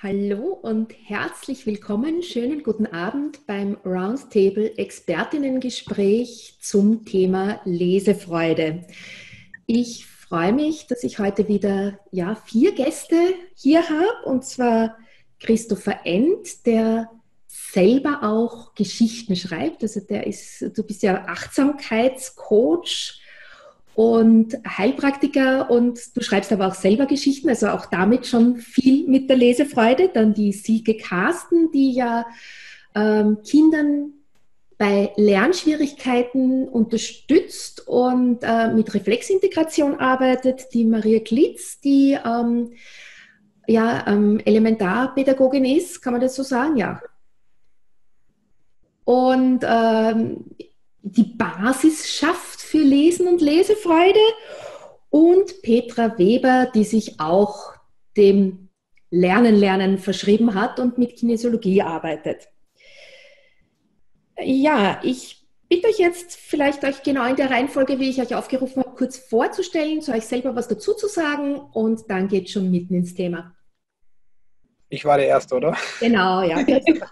Hallo und herzlich willkommen. Schönen guten Abend beim Roundtable Expertinnengespräch zum Thema Lesefreude. Ich freue mich, dass ich heute wieder 4 Gäste hier habe, und zwar Christopher End, der selber auch Geschichten schreibt. Also du bist ja Achtsamkeitscoach und Heilpraktiker, und du schreibst aber auch selber Geschichten, also auch damit schon viel mit der Lesefreude. Dann die Silke Carsten, die ja Kindern bei Lernschwierigkeiten unterstützt und mit Reflexintegration arbeitet. Die Maria Glitz, die Elementarpädagogin ist, kann man das so sagen? Ja. Und die Basis schafft für Lesen und Lesefreude. Und Petra Weber, die sich auch dem Lernen verschrieben hat und mit Kinesiologie arbeitet. Ja, ich bitte euch jetzt vielleicht euch genau in der Reihenfolge, wie ich euch aufgerufen habe, kurz vorzustellen, zu euch selber was dazu zu sagen, und dann geht es schon mitten ins Thema. Ich war der Erste, oder? Genau, ja.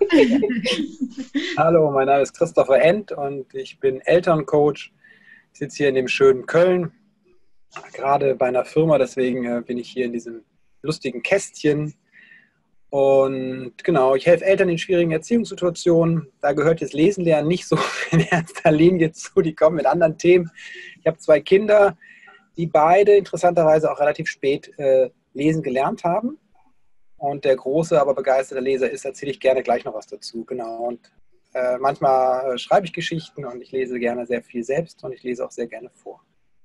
Hallo, mein Name ist Christopher End und ich bin Elterncoach. Ich sitze hier in dem schönen Köln, gerade bei einer Firma, deswegen bin ich hier in diesem lustigen Kästchen. Und genau, ich helfe Eltern in schwierigen Erziehungssituationen. Da gehört jetzt Lesen lernen nicht so in erster Linie zu, die kommen mit anderen Themen. Ich habe 2 Kinder, die beide interessanterweise auch relativ spät lesen gelernt haben. Und der große, aber begeisterte Leser ist, erzähle ich gerne gleich noch was dazu. Genau. Und manchmal schreibe ich Geschichten und ich lese gerne sehr viel selbst und ich lese auch sehr gerne vor.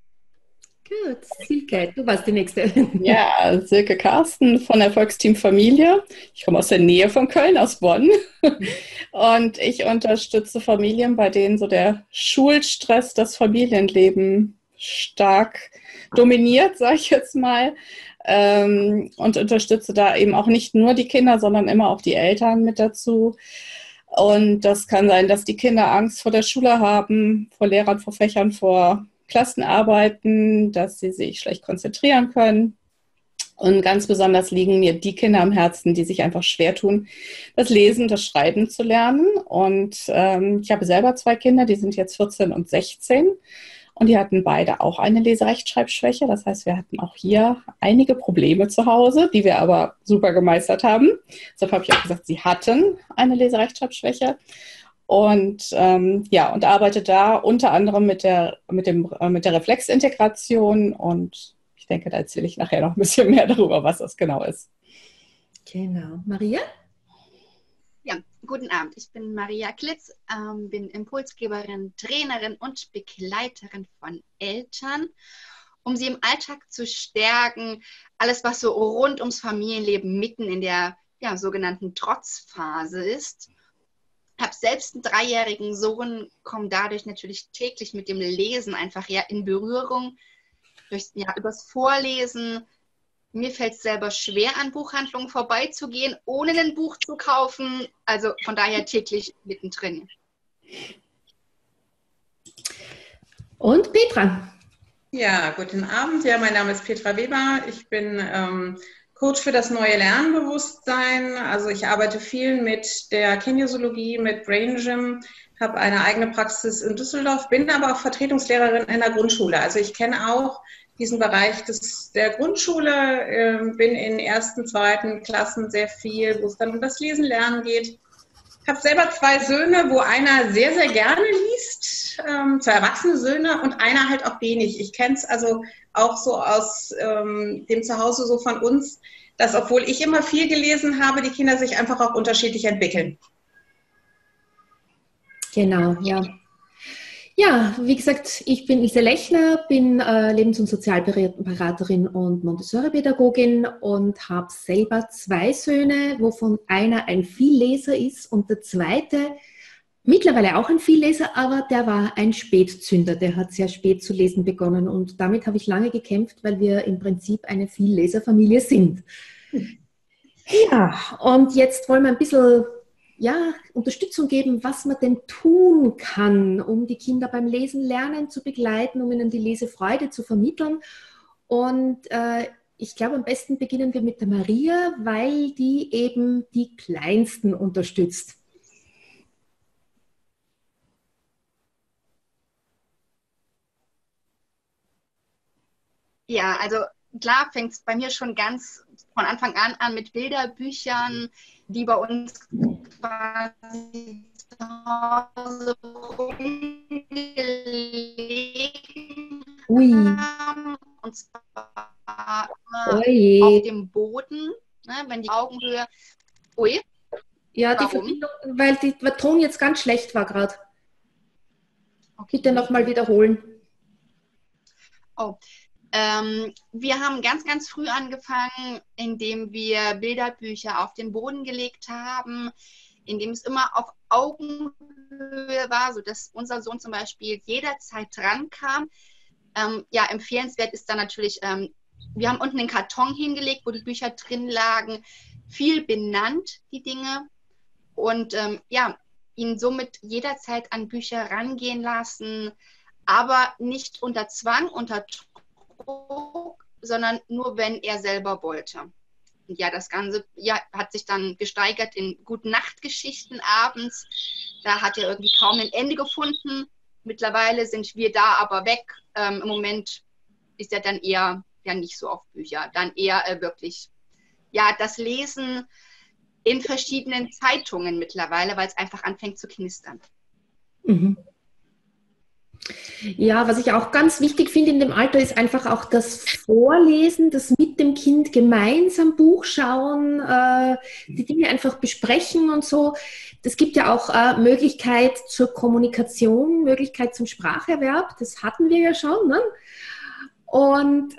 Gut, Silke, du warst die Nächste. Ja, Silke Carsten von Erfolgsteam Familie. Ich komme aus der Nähe von Köln, aus Bonn. Und ich unterstütze Familien, bei denen so der Schulstress das Familienleben stark dominiert, sage ich jetzt mal. Und unterstütze da eben auch nicht nur die Kinder, sondern immer auch die Eltern mit dazu. Und das kann sein, dass die Kinder Angst vor der Schule haben, vor Lehrern, vor Fächern, vor Klassenarbeiten, dass sie sich schlecht konzentrieren können. Und ganz besonders liegen mir die Kinder am Herzen, die sich einfach schwer tun, das Lesen, das Schreiben zu lernen. Und ich habe selber 2 Kinder, die sind jetzt 14 und 16. Und die hatten beide auch eine Leserechtschreibschwäche. Das heißt, wir hatten auch hier einige Probleme zu Hause, die wir aber super gemeistert haben. Deshalb habe ich auch gesagt, sie hatten eine Leserechtschreibschwäche. Und und arbeite da unter anderem mit der Reflexintegration. Und ich denke, da erzähle ich nachher noch ein bisschen mehr darüber, was das genau ist. Genau. Maria? Ja, guten Abend. Ich bin Maria Klitz, bin Impulsgeberin, Trainerin und Begleiterin von Eltern, um sie im Alltag zu stärken. Alles, was so rund ums Familienleben mitten in der sogenannten Trotzphase ist. Ich habe selbst einen 3-jährigen Sohn, komme dadurch natürlich täglich mit dem Lesen einfach in Berührung, übers Vorlesen. Mir fällt es selber schwer, an Buchhandlungen vorbeizugehen, ohne ein Buch zu kaufen. Also von daher täglich mittendrin. Und Petra? Ja, guten Abend. Ja, mein Name ist Petra Weber. Ich bin Coach für das neue Lernbewusstsein. Also ich arbeite viel mit der Kinesiologie, mit Brain Gym, habe eine eigene Praxis in Düsseldorf, bin aber auch Vertretungslehrerin in der Grundschule. Also ich kenne auch diesen Bereich der Grundschule, bin in 1., 2. Klassen sehr viel, wo es dann um das Lesen lernen geht. Ich habe selber 2 Söhne, wo einer sehr, sehr gerne liest, 2 erwachsene Söhne, und einer halt auch wenig. Ich kenne es also auch so aus dem Zuhause so von uns, dass obwohl ich immer viel gelesen habe, die Kinder sich einfach auch unterschiedlich entwickeln. Genau, ja. Ja, wie gesagt, ich bin Ilse Lechner, bin Lebens- und Sozialberaterin und Montessori-Pädagogin und habe selber 2 Söhne, wovon einer ein Vielleser ist und der zweite mittlerweile auch ein Vielleser, aber der war ein Spätzünder. Der hat sehr spät zu lesen begonnen, und damit habe ich lange gekämpft, weil wir im Prinzip eine Vielleserfamilie sind. Ja, und jetzt wollen wir ein bisschen Unterstützung geben, was man denn tun kann, um die Kinder beim Lesen lernen zu begleiten, um ihnen die Lesefreude zu vermitteln. Und ich glaube, am besten beginnen wir mit der Maria, weil die eben die Kleinsten unterstützt. Ja, also klar fängt es bei mir schon ganz von Anfang an mit Bilderbüchern, die bei uns quasi zu Hause rumgelegen haben. Und zwar Oje. auf dem Boden, ne, wenn die Augenhöhe. Ui. Ja, die Warum? Verbindung, weil der Ton jetzt ganz schlecht war gerade. Okay. Bitte nochmal wiederholen. Oh. Wir haben ganz, ganz früh angefangen, indem wir Bilderbücher auf den Boden gelegt haben, indem es immer auf Augenhöhe war, sodass unser Sohn zum Beispiel jederzeit dran kam. Ja, empfehlenswert ist dann natürlich, wir haben unten einen Karton hingelegt, wo die Bücher drin lagen, viel benannt, die Dinge, und ja, ihn somit jederzeit an Bücher rangehen lassen, aber nicht unter Zwang, unter Druck, sondern nur, wenn er selber wollte. Und ja, das Ganze hat sich dann gesteigert in Gute-Nacht-Geschichten abends. Da hat er irgendwie kaum ein Ende gefunden. Mittlerweile sind wir da aber weg. Im Moment ist er dann eher ja nicht so auf Bücher. Dann eher wirklich ja, das Lesen in verschiedenen Zeitungen mittlerweile, weil es einfach anfängt zu knistern. Mhm. Ja, was ich auch ganz wichtig finde in dem Alter, ist einfach auch das Vorlesen, das mit dem Kind gemeinsam Buch schauen, die Dinge einfach besprechen und so. Das gibt ja auch Möglichkeit zur Kommunikation, Möglichkeit zum Spracherwerb. Das hatten wir ja schon, ne? Und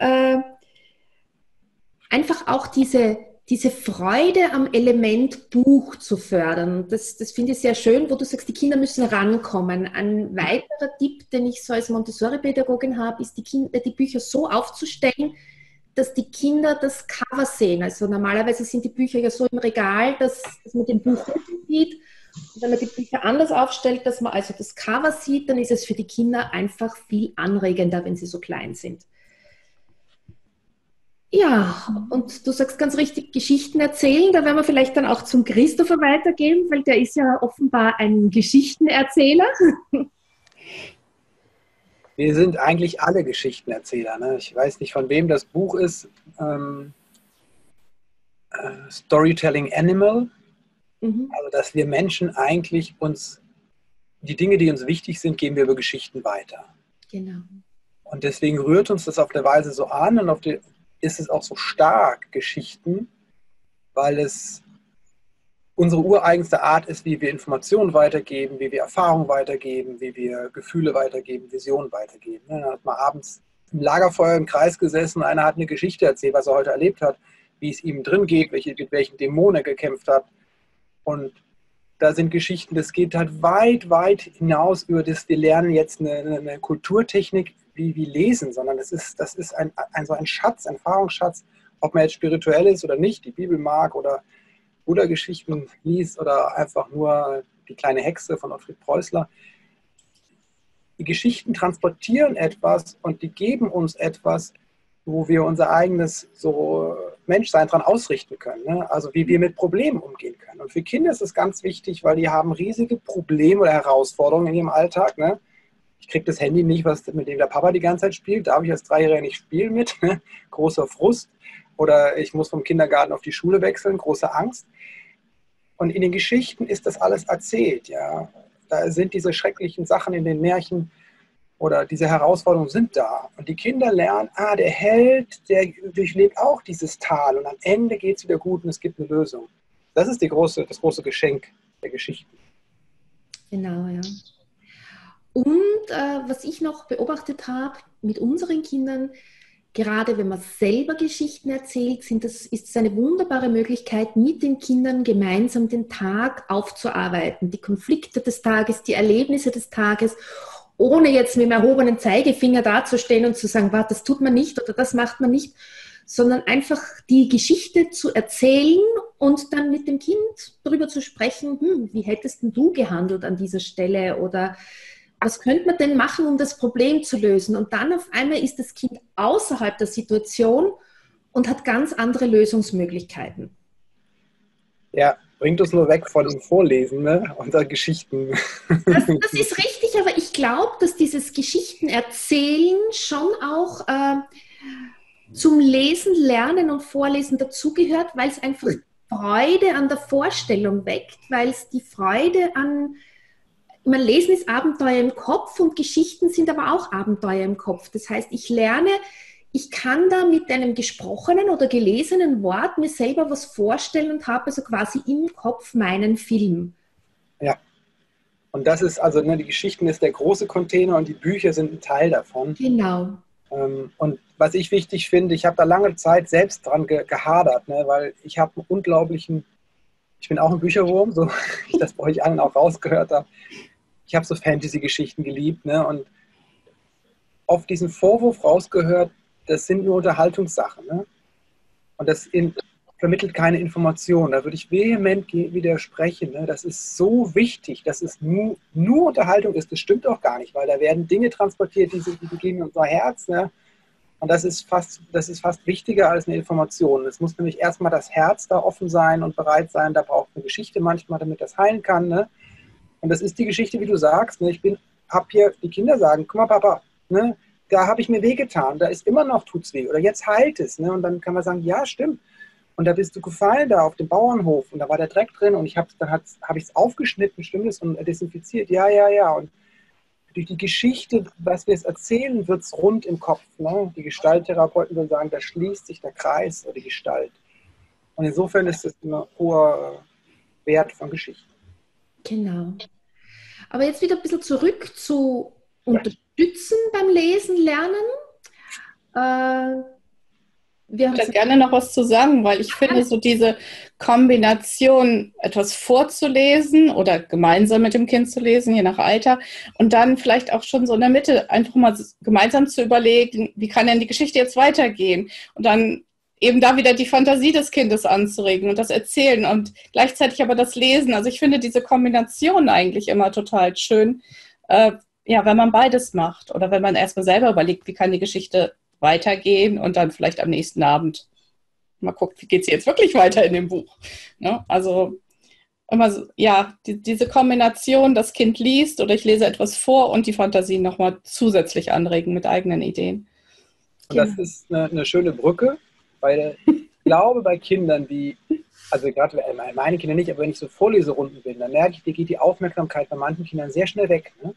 einfach auch diese Freude am Element Buch zu fördern. Das finde ich sehr schön, wo du sagst, die Kinder müssen rankommen. Ein weiterer Tipp, den ich so als Montessori-Pädagogin habe, ist, die Bücher so aufzustellen, dass die Kinder das Cover sehen. Also normalerweise sind die Bücher ja so im Regal, dass man den Buch sieht. Und wenn man die Bücher anders aufstellt, dass man also das Cover sieht, dann ist es für die Kinder einfach viel anregender, wenn sie so klein sind. Ja, und du sagst ganz richtig, Geschichten erzählen. Da werden wir vielleicht dann auch zum Christopher weitergehen, weil der ist ja offenbar ein Geschichtenerzähler. Wir sind eigentlich alle Geschichtenerzähler. Ne? Ich weiß nicht, von wem das Buch ist. Storytelling Animal. Also, dass wir Menschen eigentlich die Dinge, die uns wichtig sind, geben wir über Geschichten weiter. Genau. Und deswegen rührt uns das auf der Weise so an und ist es auch so stark, Geschichten, weil es unsere ureigenste Art ist, wie wir Informationen weitergeben, wie wir Erfahrungen weitergeben, wie wir Gefühle weitergeben, Visionen weitergeben. Dann hat man abends im Lagerfeuer im Kreis gesessen, einer hat eine Geschichte erzählt, was er heute erlebt hat, wie es ihm drin geht, mit welchen Dämonen er gekämpft hat. Und da sind Geschichten, das geht halt weit, weit hinaus über das, wir lernen jetzt eine Kulturtechnik, wie lesen, sondern das ist so ein Schatz, ein Erfahrungsschatz, ob man jetzt spirituell ist oder nicht, die Bibel mag oder Buddha-Geschichten liest oder einfach nur die kleine Hexe von Ottfried Preußler. Die Geschichten transportieren etwas und die geben uns etwas, wo wir unser eigenes so Menschsein dran ausrichten können. Ne? Also wie wir mit Problemen umgehen können. Und für Kinder ist es ganz wichtig, weil die haben riesige Probleme oder Herausforderungen in ihrem Alltag. Ne? Ich kriege das Handy nicht, mit dem der Papa die ganze Zeit spielt. Darf ich als Dreijähriger nicht spielen mit? Ne? Großer Frust. Oder ich muss vom Kindergarten auf die Schule wechseln. Große Angst. Und in den Geschichten ist das alles erzählt. Ja? Da sind diese schrecklichen Sachen in den Märchen oder diese Herausforderungen sind da. Und die Kinder lernen, der Held, der durchlebt auch dieses Tal. Und am Ende geht es wieder gut und es gibt eine Lösung. Das ist das große Geschenk der Geschichten. Genau, ja. Und was ich noch beobachtet habe mit unseren Kindern, gerade wenn man selber Geschichten erzählt, ist es eine wunderbare Möglichkeit, mit den Kindern gemeinsam den Tag aufzuarbeiten. Die Konflikte des Tages, die Erlebnisse des Tages, ohne jetzt mit dem erhobenen Zeigefinger dazustehen und zu sagen, das tut man nicht oder das macht man nicht, sondern einfach die Geschichte zu erzählen und dann mit dem Kind darüber zu sprechen, wie hättest denn du gehandelt an dieser Stelle oder was könnte man denn machen, um das Problem zu lösen? Und dann auf einmal ist das Kind außerhalb der Situation und hat ganz andere Lösungsmöglichkeiten. Ja, bringt uns nur weg von dem Vorlesen, ne? Unter Geschichten. Das ist richtig, aber ich glaube, dass dieses Geschichtenerzählen schon auch zum Lesen, Lernen und Vorlesen dazugehört, weil es einfach Freude an der Vorstellung weckt, weil es die Freude an, Lesen ist Abenteuer im Kopf und Geschichten sind aber auch Abenteuer im Kopf. Das heißt, ich lerne, ich kann da mit einem gesprochenen oder gelesenen Wort mir selber was vorstellen und habe also quasi im Kopf meinen Film. Ja, und das ist also, ne, die Geschichten ist der große Container und die Bücher sind ein Teil davon. Genau. Und was ich wichtig finde, ich habe da lange Zeit selbst dran gehadert, ne, weil ich habe einen unglaublichen, ich bin auch ein Bücherwurm, so wie ich das bei euch allen auch rausgehört habe. Ich habe so Fantasy-Geschichten geliebt, ne, und auf diesen Vorwurf rausgehört, das sind nur Unterhaltungssachen, ne? Und das vermittelt keine Information. Da würde ich vehement widersprechen. Ne? Das ist so wichtig, dass es nur Unterhaltung ist. Das stimmt auch gar nicht, weil da werden Dinge transportiert, die gehen in unser Herz. Ne? Und das ist fast wichtiger als eine Information. Es muss nämlich erstmal das Herz da offen sein und bereit sein. Da braucht eine Geschichte manchmal, damit das heilen kann. Ne? Und das ist die Geschichte, wie du sagst. Ne? Hab hier, die Kinder sagen, guck mal, Papa, ne? Da habe ich mir wehgetan, da ist immer noch, tut's weh. Oder jetzt heilt es. Ne? Und dann kann man sagen, ja, stimmt. Und da bist du gefallen, da auf dem Bauernhof. Und da war der Dreck drin. Und dann habe ich es aufgeschnitten, stimmt es, und desinfiziert. Ja, ja, ja. Und durch die Geschichte, was wir es erzählen, wird es rund im Kopf. Ne? Die Gestalttherapeuten würden sagen, da schließt sich der Kreis oder die Gestalt. Und insofern ist das ein hoher Wert von Geschichten. Genau. Aber jetzt wieder ein bisschen zurück zu Unterstützen beim Lesen, Lernen. Ich würde gerne noch was zu sagen, weil ich finde, so diese Kombination, etwas vorzulesen oder gemeinsam mit dem Kind zu lesen, je nach Alter, und dann vielleicht auch schon so in der Mitte einfach mal gemeinsam zu überlegen, wie kann denn die Geschichte jetzt weitergehen? Und dann eben da wieder die Fantasie des Kindes anzuregen und das Erzählen und gleichzeitig aber das Lesen. Also ich finde diese Kombination eigentlich immer total schön, wenn man beides macht oder wenn man erstmal selber überlegt, wie kann die Geschichte weitergehen und dann vielleicht am nächsten Abend mal guckt, wie geht es jetzt wirklich weiter in dem Buch. Ne? Also immer so, diese Kombination, das Kind liest oder ich lese etwas vor und die Fantasie nochmal zusätzlich anregen mit eigenen Ideen. Und das ist eine schöne Brücke, weil ich glaube, bei Kindern, also gerade meine Kinder nicht, aber wenn ich so Vorleserunden bin, dann merke ich, dir geht die Aufmerksamkeit bei manchen Kindern sehr schnell weg. Ne?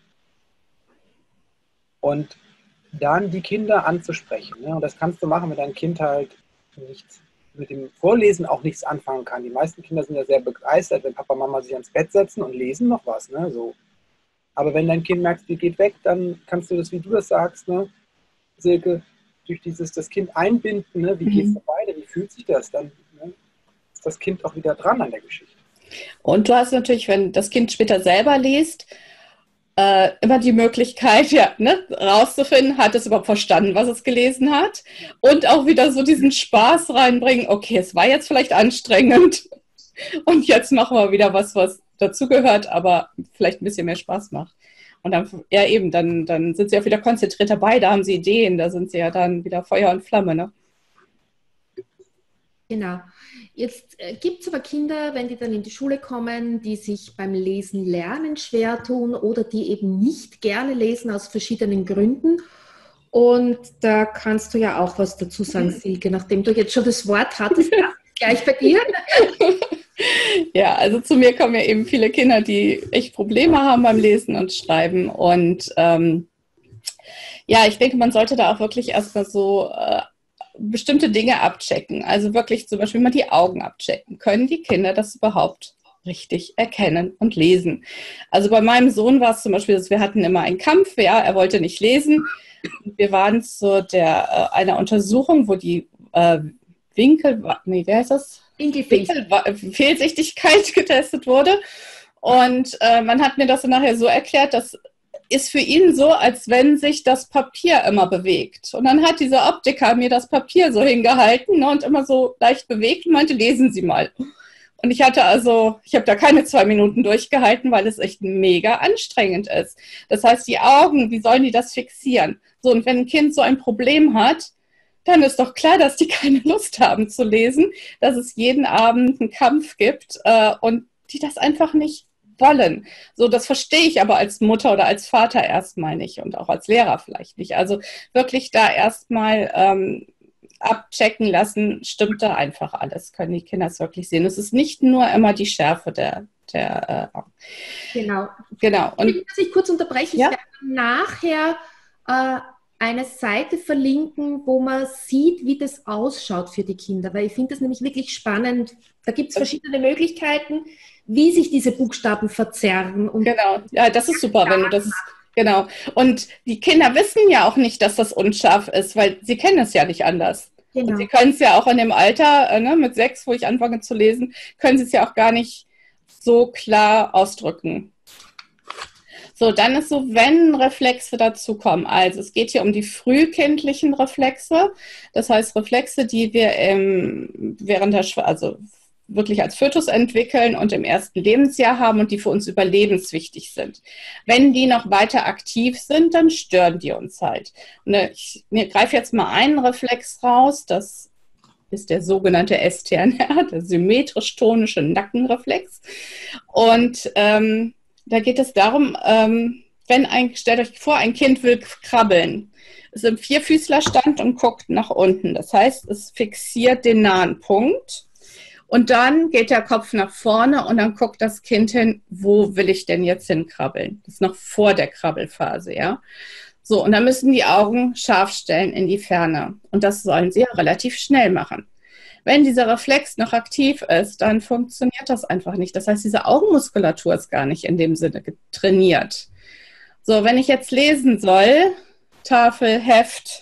Und dann die Kinder anzusprechen. Ne? Und das kannst du machen, wenn dein Kind halt mit dem Vorlesen auch nichts anfangen kann. Die meisten Kinder sind ja sehr begeistert, wenn Papa und Mama sich ans Bett setzen und lesen noch was. Ne? So. Aber wenn dein Kind merkt, die geht weg, dann kannst du das, wie du das sagst, ne? Silke, durch das Kind einbinden, ne? Wie geht es weiter, wie fühlt sich das, dann ne? Ist das Kind auch wieder dran an der Geschichte. Und du hast natürlich, wenn das Kind später selber liest, immer die Möglichkeit, rauszufinden, hat es überhaupt verstanden, was es gelesen hat, und auch wieder so diesen Spaß reinbringen, okay, es war jetzt vielleicht anstrengend und jetzt machen wir wieder was dazugehört, aber vielleicht ein bisschen mehr Spaß macht. Und dann, dann sind sie auch wieder konzentriert dabei, da haben sie Ideen, da sind sie ja dann wieder Feuer und Flamme, ne? Genau. Jetzt gibt es aber Kinder, wenn die dann in die Schule kommen, die sich beim Lesen lernen schwer tun oder die eben nicht gerne lesen aus verschiedenen Gründen. Und da kannst du ja auch was dazu sagen, Silke, nachdem du jetzt schon das Wort hattest, gleich bei dir. Ja, also zu mir kommen ja eben viele Kinder, die echt Probleme haben beim Lesen und Schreiben. Und ich denke, man sollte da auch wirklich erstmal so bestimmte Dinge abchecken. Also wirklich zum Beispiel mal die Augen abchecken. Können die Kinder das überhaupt richtig erkennen und lesen? Also bei meinem Sohn war es zum Beispiel, dass wir hatten immer einen Kampf, er wollte nicht lesen. Wir waren zu einer Untersuchung, wo die Fehlsichtigkeit getestet wurde. Und man hat mir das dann nachher so erklärt, dass ist für ihn so, als wenn sich das Papier immer bewegt. Und dann hat dieser Optiker mir das Papier so hingehalten, ne, und immer so leicht bewegt und meinte, lesen Sie mal. Und ich habe da keine 2 Minuten durchgehalten, weil es echt mega anstrengend ist. Das heißt, die Augen, wie sollen die das fixieren? So, und wenn ein Kind so ein Problem hat, dann ist doch klar, dass die keine Lust haben zu lesen, dass es jeden Abend einen Kampf gibt und die das einfach nicht wollen. So, das verstehe ich aber als Mutter oder als Vater erstmal nicht und auch als Lehrer vielleicht nicht. Also wirklich da erstmal abchecken lassen, stimmt da einfach alles, können die Kinder es wirklich sehen. Es ist nicht nur immer die Schärfe der Genau. Und dass ich kurz unterbreche, ich werde nachher eine Seite verlinken, wo man sieht, wie das ausschaut für die Kinder, weil ich finde das nämlich wirklich spannend. Da gibt es verschiedene Möglichkeiten, wie sich diese Buchstaben verzerren. Und genau, ja, das ist super, wenn du das... Genau. Und die Kinder wissen ja auch nicht, dass das unscharf ist, weil sie kennen es ja nicht anders. Genau. Und sie können es ja auch in dem Alter, mit 6, wo ich anfange zu lesen, können sie es ja auch gar nicht so klar ausdrücken. So, dann ist so, wenn Reflexe dazukommen. Also es geht hier um die frühkindlichen Reflexe. Das heißt Reflexe, die wir während der wirklich als Fötus entwickeln und im ersten Lebensjahr haben und die für uns überlebenswichtig sind. Wenn die noch weiter aktiv sind, dann stören die uns halt. Und ich greife jetzt mal einen Reflex raus, das ist der sogenannte STNR, der symmetrisch-tonische Nackenreflex. Und da geht es darum, stellt euch vor, ein Kind will krabbeln. Es ist im Vierfüßlerstand und guckt nach unten. Das heißt, es fixiert den nahen Punkt. Und dann geht der Kopf nach vorne und dann guckt das Kind hin, wo will ich denn jetzt hinkrabbeln? Das ist noch vor der Krabbelphase, ja. So, und dann müssen die Augen scharf stellen in die Ferne. Und das sollen sie ja relativ schnell machen. Wenn dieser Reflex noch aktiv ist, dann funktioniert das einfach nicht. Das heißt, diese Augenmuskulatur ist gar nicht in dem Sinne trainiert. So, wenn ich jetzt lesen soll, Tafel, Heft,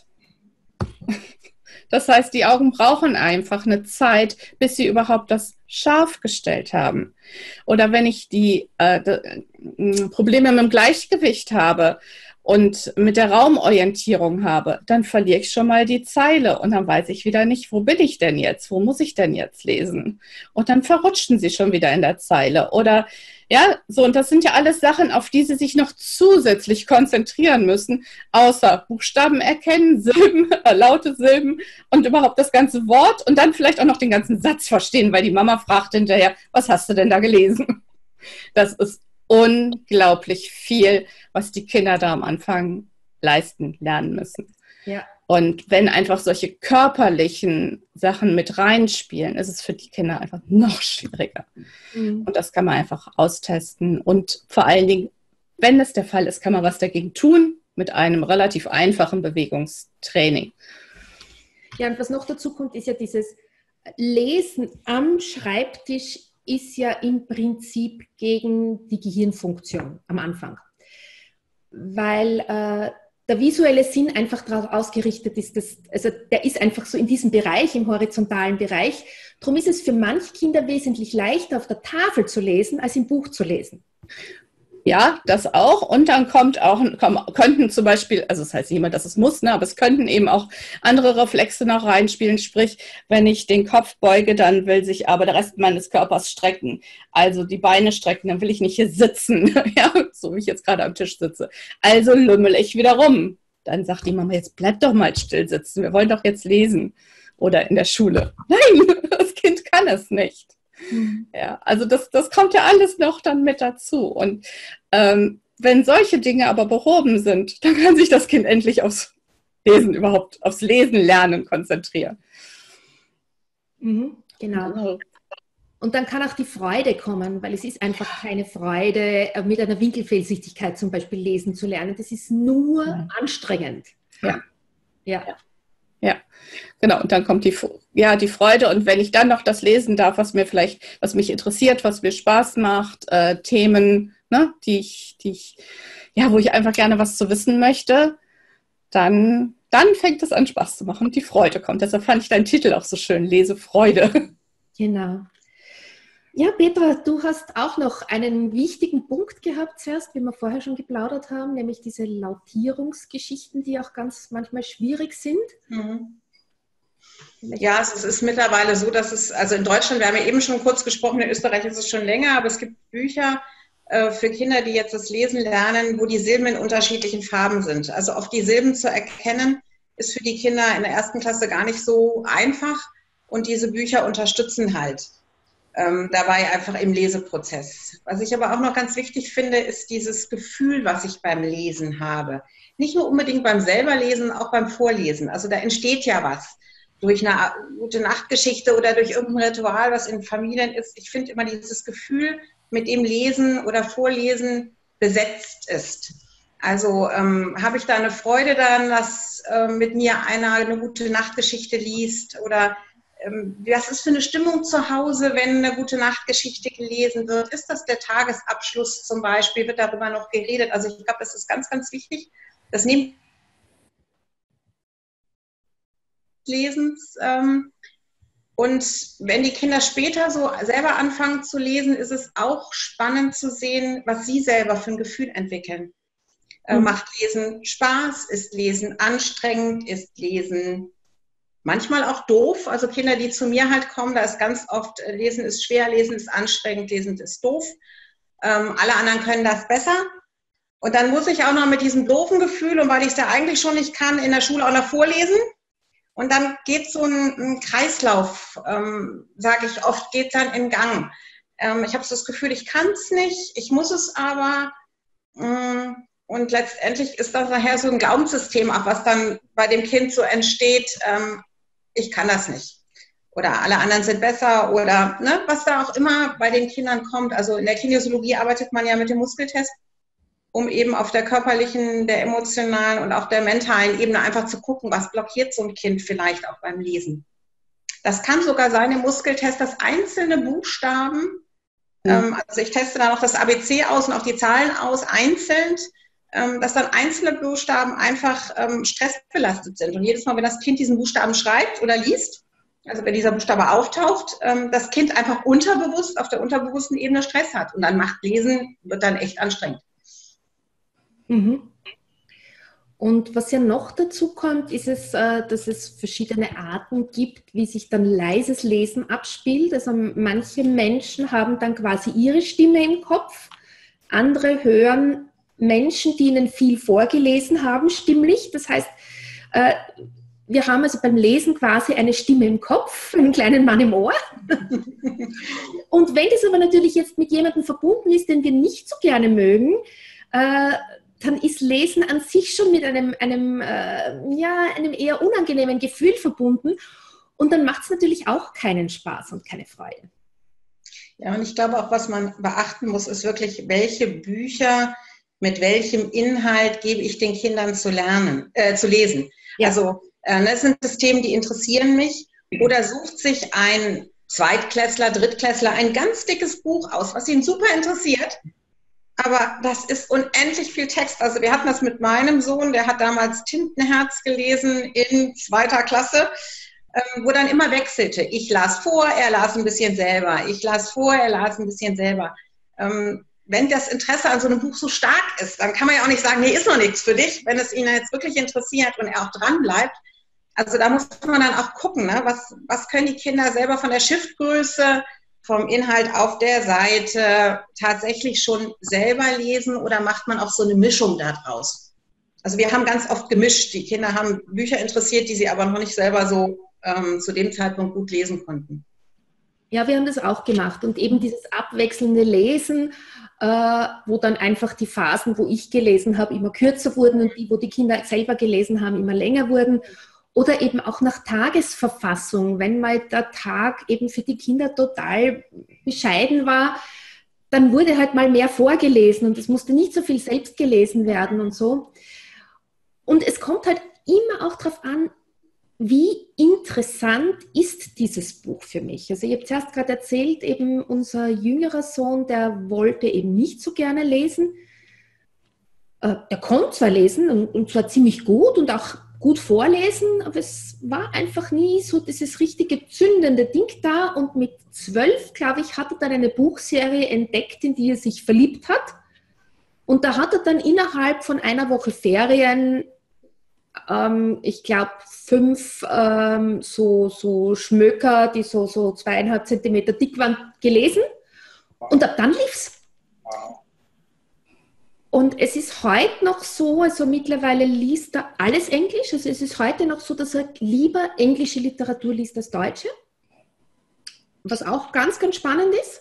das heißt, die Augen brauchen einfach eine Zeit, bis sie überhaupt das scharf gestellt haben. Oder wenn ich die Probleme mit dem Gleichgewicht habe und mit der Raumorientierung habe, dann verliere ich schon mal die Zeile und dann weiß ich wieder nicht, wo bin ich denn jetzt? Wo muss ich denn jetzt lesen? Und dann verrutschen sie schon wieder in der Zeile. Oder ja, so, und das sind ja alles Sachen, auf die sie sich noch zusätzlich konzentrieren müssen, außer Buchstaben erkennen, Silben, laute Silben und überhaupt das ganze Wort und dann vielleicht auch noch den ganzen Satz verstehen, weil die Mama fragt hinterher, was hast du denn da gelesen? Das ist unglaublich viel, was die Kinder da am Anfang leisten, lernen müssen. Ja. Und wenn einfach solche körperlichen Sachen mit reinspielen, ist es für die Kinder einfach noch schwieriger. Mhm. Und das kann man einfach austesten. Und vor allen Dingen, wenn das der Fall ist, kann man was dagegen tun mit einem relativ einfachen Bewegungstraining. Ja, und was noch dazu kommt, ist ja dieses Lesen am Schreibtisch ist ja im Prinzip gegen die Gehirnfunktion am Anfang. Weil der visuelle Sinn einfach darauf ausgerichtet ist, also der ist einfach so in diesem Bereich, im horizontalen Bereich. Darum ist es für manche Kinder wesentlich leichter, auf der Tafel zu lesen, als im Buch zu lesen. Ja, das auch. Und dann könnten zum Beispiel, also das heißt nicht immer, dass es muss, ne, aber es könnten eben auch andere Reflexe noch reinspielen. Sprich, wenn ich den Kopf beuge, dann will sich aber der Rest meines Körpers strecken. Also die Beine strecken, dann will ich nicht hier sitzen, ja, so wie ich jetzt gerade am Tisch sitze. Also lümmel ich wieder rum. Dann sagt die Mama, jetzt bleib doch mal still sitzen, wir wollen doch jetzt lesen. Oder in der Schule. Nein, das Kind kann es nicht. Ja, also das kommt ja alles noch dann mit dazu. Und wenn solche Dinge aber behoben sind, dann kann sich das Kind endlich aufs Lesen lernen konzentrieren. Mhm, genau. Und dann kann auch die Freude kommen, weil es ist einfach keine Freude, mit einer Winkelfehlsichtigkeit zum Beispiel lesen zu lernen. Das ist nur anstrengend. Ja, genau. Und dann kommt die Freude. Und wenn ich dann noch das lesen darf, was mich interessiert, was mir Spaß macht, Themen, ne, wo ich einfach gerne was zu wissen möchte, dann fängt es an, Spaß zu machen und die Freude kommt. Deshalb fand ich deinen Titel auch so schön, Lesefreude. Genau. Ja, Petra, du hast auch noch einen wichtigen Punkt gehabt zuerst, wie wir vorher schon geplaudert haben, nämlich diese Lautierungsgeschichten, die auch ganz manchmal schwierig sind. Mhm. Ja, es ist mittlerweile so, dass also in Deutschland, wir haben ja eben schon kurz gesprochen, in Österreich ist es schon länger, aber es gibt Bücher für Kinder, die jetzt das Lesen lernen, wo die Silben in unterschiedlichen Farben sind. Also auf die Silben zu erkennen, ist für die Kinder in der 1. Klasse gar nicht so einfach. Und diese Bücher unterstützen halt dabei einfach im Leseprozess. Was ich aber auch noch ganz wichtig finde, ist dieses Gefühl, was ich beim Lesen habe. Nicht nur unbedingt beim Selberlesen, auch beim Vorlesen. Also da entsteht ja was durch eine gute Nachtgeschichte oder durch irgendein Ritual, was in Familien ist. Ich finde immer dieses Gefühl, mit dem Lesen oder Vorlesen besetzt ist. Also habe ich da eine Freude daran, dass mit mir einer eine gute Nachtgeschichte liest oder was ist für eine Stimmung zu Hause, wenn eine gute Nachtgeschichte gelesen wird? Ist das der Tagesabschluss zum Beispiel? Wird darüber noch geredet? Also ich glaube, das ist ganz, ganz wichtig. Das neben Lesens. Und wenn die Kinder später so selber anfangen zu lesen, ist es auch spannend zu sehen, was sie selber für ein Gefühl entwickeln. Macht Lesen Spaß? Ist Lesen anstrengend? Ist Lesen manchmal auch doof? Also Kinder, die zu mir halt kommen, da ist ganz oft, Lesen ist schwer, Lesen ist anstrengend, Lesen ist doof. Alle anderen können das besser. Und dann muss ich auch noch mit diesem doofen Gefühl, und weil ich es ja eigentlich schon nicht kann, in der Schule auch noch vorlesen. Und dann geht so ein Kreislauf, sage ich oft, geht dann in Gang. Ich habe so das Gefühl, ich kann es nicht, ich muss es aber. Und letztendlich ist das nachher so ein Glaubenssystem, auch was dann bei dem Kind so entsteht, ich kann das nicht. Oder alle anderen sind besser oder ne, was da auch immer bei den Kindern kommt. Also in der Kinesiologie arbeitet man ja mit dem Muskeltest, um eben auf der körperlichen, der emotionalen und auch der mentalen Ebene einfach zu gucken, was blockiert so ein Kind vielleicht auch beim Lesen. Das kann sogar sein im Muskeltest, dass einzelne Buchstaben, also ich teste da noch das ABC aus und auch die Zahlen aus, einzeln, dass dann einzelne Buchstaben einfach stressbelastet sind. Und jedes Mal, wenn das Kind diesen Buchstaben schreibt oder liest, also wenn dieser Buchstabe auftaucht, das Kind einfach unterbewusst auf der unterbewussten Ebene Stress hat. Und dann macht Lesen, wird dann echt anstrengend. Mhm. Und was ja noch dazu kommt, ist es, dass es verschiedene Arten gibt, wie sich dann leises Lesen abspielt. Also manche Menschen haben dann quasi ihre Stimme im Kopf, andere hören Menschen, die ihnen viel vorgelesen haben, stimmlich. Das heißt, wir haben also beim Lesen quasi eine Stimme im Kopf, einen kleinen Mann im Ohr. Und wenn das aber natürlich jetzt mit jemandem verbunden ist, den wir nicht so gerne mögen, dann ist Lesen an sich schon mit einem eher unangenehmen Gefühl verbunden. Und dann macht es natürlich auch keinen Spaß und keine Freude. Ja, und ich glaube auch, was man beachten muss, ist wirklich, welche Bücher mit welchem Inhalt gebe ich den Kindern zu lesen. Ja. Also das sind Themen, die interessieren mich. Oder sucht sich ein Zweitklässler, Drittklässler ein ganz dickes Buch aus, was ihn super interessiert. Aber das ist unendlich viel Text. Also wir hatten das mit meinem Sohn, der hat damals Tintenherz gelesen in 2. Klasse, wo dann immer wechselte. Ich las vor, er las ein bisschen selber. Ich las vor, er las ein bisschen selber. Wenn das Interesse an so einem Buch so stark ist, dann kann man ja auch nicht sagen, nee, ist noch nichts für dich, wenn es ihn jetzt wirklich interessiert und er auch dran bleibt. Also da muss man dann auch gucken, ne? Was können die Kinder selber von der Schriftgröße, vom Inhalt auf der Seite tatsächlich schon selber lesen oder macht man auch so eine Mischung daraus? Also wir haben ganz oft gemischt. Die Kinder haben Bücher interessiert, die sie aber noch nicht selber so zu dem Zeitpunkt gut lesen konnten. Ja, wir haben das auch gemacht und eben dieses abwechselnde Lesen, wo dann einfach die Phasen, wo ich gelesen habe, immer kürzer wurden und die, wo die Kinder selber gelesen haben, immer länger wurden. Oder eben auch nach Tagesverfassung, wenn mal der Tag eben für die Kinder total bescheiden war, dann wurde halt mal mehr vorgelesen und es musste nicht so viel selbst gelesen werden und so. Und es kommt halt immer auch darauf an, wie interessant ist dieses Buch für mich. Also ich habe zuerst gerade erzählt, eben unser jüngerer Sohn, der wollte eben nicht so gerne lesen. Der konnte zwar lesen und zwar ziemlich gut und auch gut vorlesen, aber es war einfach nie so dieses richtige zündende Ding da. Und mit 12, glaube ich, hat er dann eine Buchserie entdeckt, in die er sich verliebt hat. Und da hat er dann innerhalb von einer Woche Ferien, ich glaube, 5 so Schmöker, die so 2,5 Zentimeter dick waren, gelesen. Und ab dann lief's. Und es ist heute noch so, also mittlerweile liest er alles Englisch. Also es ist heute noch so, dass er lieber englische Literatur liest als deutsche. Was auch ganz, ganz spannend ist.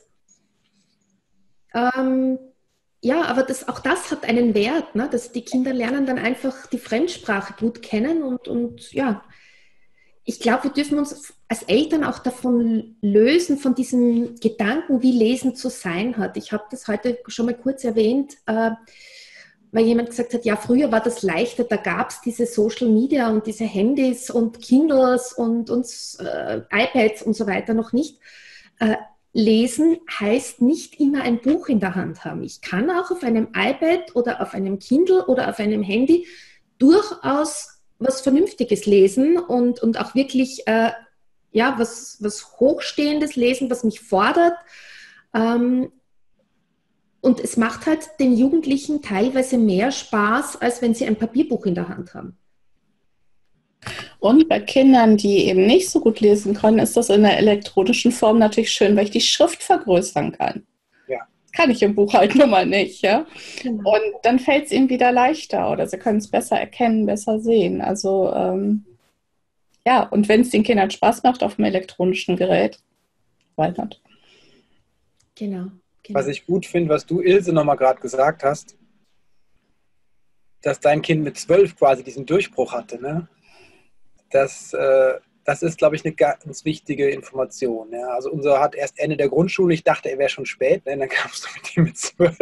Ja, aber auch das hat einen Wert, ne? Dass die Kinder lernen dann einfach die Fremdsprache gut kennen und ja, ich glaube, wir dürfen uns als Eltern auch davon lösen, von diesem Gedanken, wie Lesen zu sein hat. Ich habe das heute schon mal kurz erwähnt, weil jemand gesagt hat, ja, früher war das leichter, da gab es diese Social Media und diese Handys und Kindles und iPads und so weiter noch nicht. Lesen heißt nicht immer ein Buch in der Hand haben. Ich kann auch auf einem iPad oder auf einem Kindle oder auf einem Handy durchaus was Vernünftiges lesen und auch wirklich ja, was Hochstehendes lesen, was mich fordert. Und es macht halt den Jugendlichen teilweise mehr Spaß, als wenn sie ein Papierbuch in der Hand haben. Und bei Kindern, die eben nicht so gut lesen können, ist das in der elektronischen Form natürlich schön, weil ich die Schrift vergrößern kann. Ja. Kann ich im Buch halt nun mal nicht. Ja? Genau. Und dann fällt es ihnen wieder leichter oder sie können es besser erkennen, besser sehen. Also ja, und wenn es den Kindern Spaß macht auf dem elektronischen Gerät, why not? Genau. Was ich gut finde, was du, Ilse, nochmal gerade gesagt hast, dass dein Kind mit 12 quasi diesen Durchbruch hatte, ne? Das ist, glaube ich, eine ganz wichtige Information. Ja? Also unser hat erst Ende der Grundschule, ich dachte, er wäre schon spät, ne? Dann kamst du mit ihm mit 12.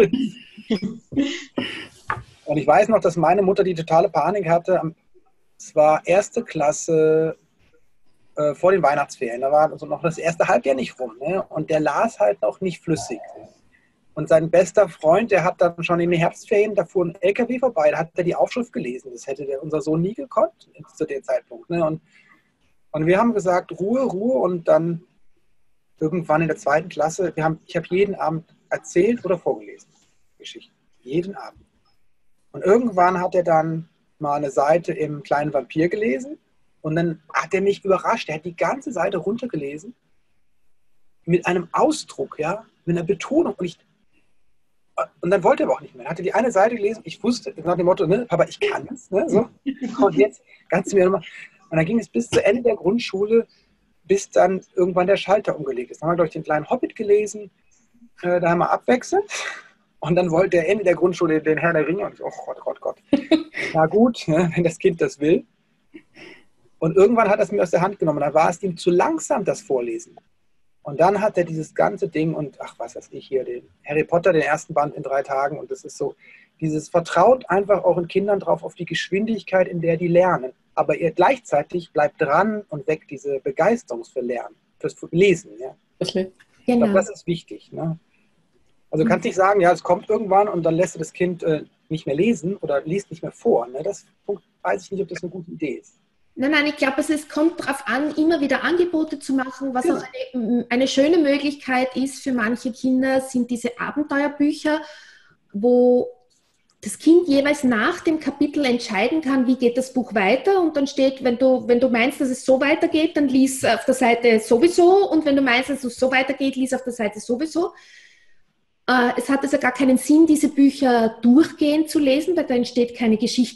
Und ich weiß noch, dass meine Mutter die totale Panik hatte. Es war erste Klasse vor den Weihnachtsferien. Da war also noch das erste Halbjahr nicht rum. Ne? Und der las halt noch nicht flüssig. Und sein bester Freund, der hat dann schon in den Herbstferien, da fuhr ein LKW vorbei, da hat er die Aufschrift gelesen. Das hätte unser Sohn nie gekonnt zu dem Zeitpunkt. Ne? Und wir haben gesagt, Ruhe, Ruhe. Und dann irgendwann in der 2. Klasse, ich habe jeden Abend erzählt oder vorgelesen. Geschichten. Jeden Abend. Und irgendwann hat er dann mal eine Seite im Kleinen Vampir gelesen. Und dann hat er mich überrascht. Er hat die ganze Seite runtergelesen. Mit einem Ausdruck, ja, mit einer Betonung. Und dann wollte er aber auch nicht mehr. Er hatte die eine Seite gelesen, ich wusste, nach dem Motto, ne, Papa, ich kann es. Ne, so. Und jetzt kannst du mir nochmal. Und dann ging es bis zu Ende der Grundschule, bis dann irgendwann der Schalter umgelegt ist. Dann haben wir, glaube ich, den kleinen Hobbit gelesen, da haben wir abwechselnd. Und dann wollte er Ende der Grundschule den Herr der Ringe. Und ich, oh Gott. Na gut, ne, wenn das Kind das will. Und irgendwann hat er es mir aus der Hand genommen. Dann war es ihm zu langsam, das Vorlesen. Und dann hat er dieses ganze Ding und, ach, was weiß ich hier, den Harry Potter, den ersten Band in 3 Tagen. Und das ist so, dieses vertraut einfach auch in Kindern drauf auf die Geschwindigkeit, in der die lernen. Aber ihr gleichzeitig bleibt dran und weckt diese Begeisterung für Lernen, fürs Lesen. Ja. Okay. Ich glaube, das ist wichtig. Ne? Also du kannst nicht sagen, ja, es kommt irgendwann und dann lässt du das Kind nicht mehr lesen oder liest nicht mehr vor. Ne? Das weiß ich nicht, ob das eine gute Idee ist. Nein, ich glaube, es kommt darauf an, immer wieder Angebote zu machen. Was auch eine schöne Möglichkeit ist für manche Kinder, sind diese Abenteuerbücher, wo das Kind jeweils nach dem Kapitel entscheiden kann, wie geht das Buch weiter. Und dann steht, wenn du meinst, dass es so weitergeht, dann lies auf der Seite sowieso. Und wenn du meinst, dass es so weitergeht, lies auf der Seite sowieso. Es hat also gar keinen Sinn, diese Bücher durchgehend zu lesen, weil da entsteht keine Geschichte.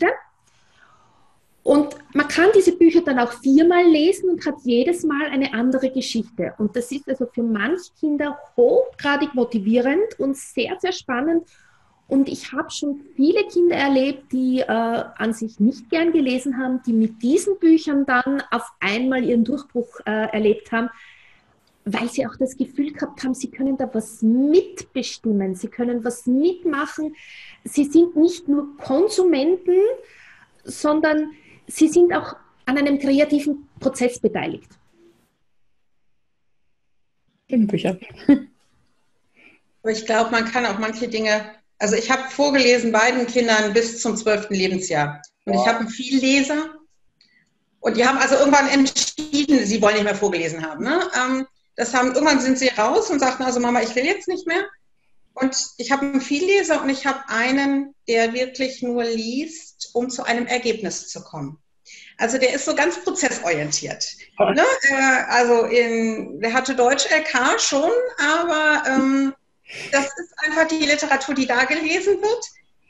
Und man kann diese Bücher dann auch 4-mal lesen und hat jedes Mal eine andere Geschichte. Und das ist also für manche Kinder hochgradig motivierend und sehr, sehr spannend. Und ich habe schon viele Kinder erlebt, die an sich nicht gern gelesen haben, die mit diesen Büchern dann auf einmal ihren Durchbruch erlebt haben, weil sie auch das Gefühl gehabt haben, sie können da was mitbestimmen, sie können was mitmachen. Sie sind nicht nur Konsumenten, sondern sie sind auch an einem kreativen Prozess beteiligt. In Büchern. Aber ich glaube, man kann auch manche Dinge, also ich habe vorgelesen beiden Kindern bis zum 12. Lebensjahr. Und ich habe einen Vielleser. Und die haben also irgendwann entschieden, sie wollen nicht mehr vorgelesen haben. Ne? Irgendwann sind sie raus und sagten, also Mama, ich will jetzt nicht mehr. Und ich habe einen Vielleser und ich habe einen, der wirklich nur liest, um zu einem Ergebnis zu kommen. Also der ist so ganz prozessorientiert. Ne? Der hatte Deutsch-LK schon, aber das ist einfach die Literatur, die da gelesen wird.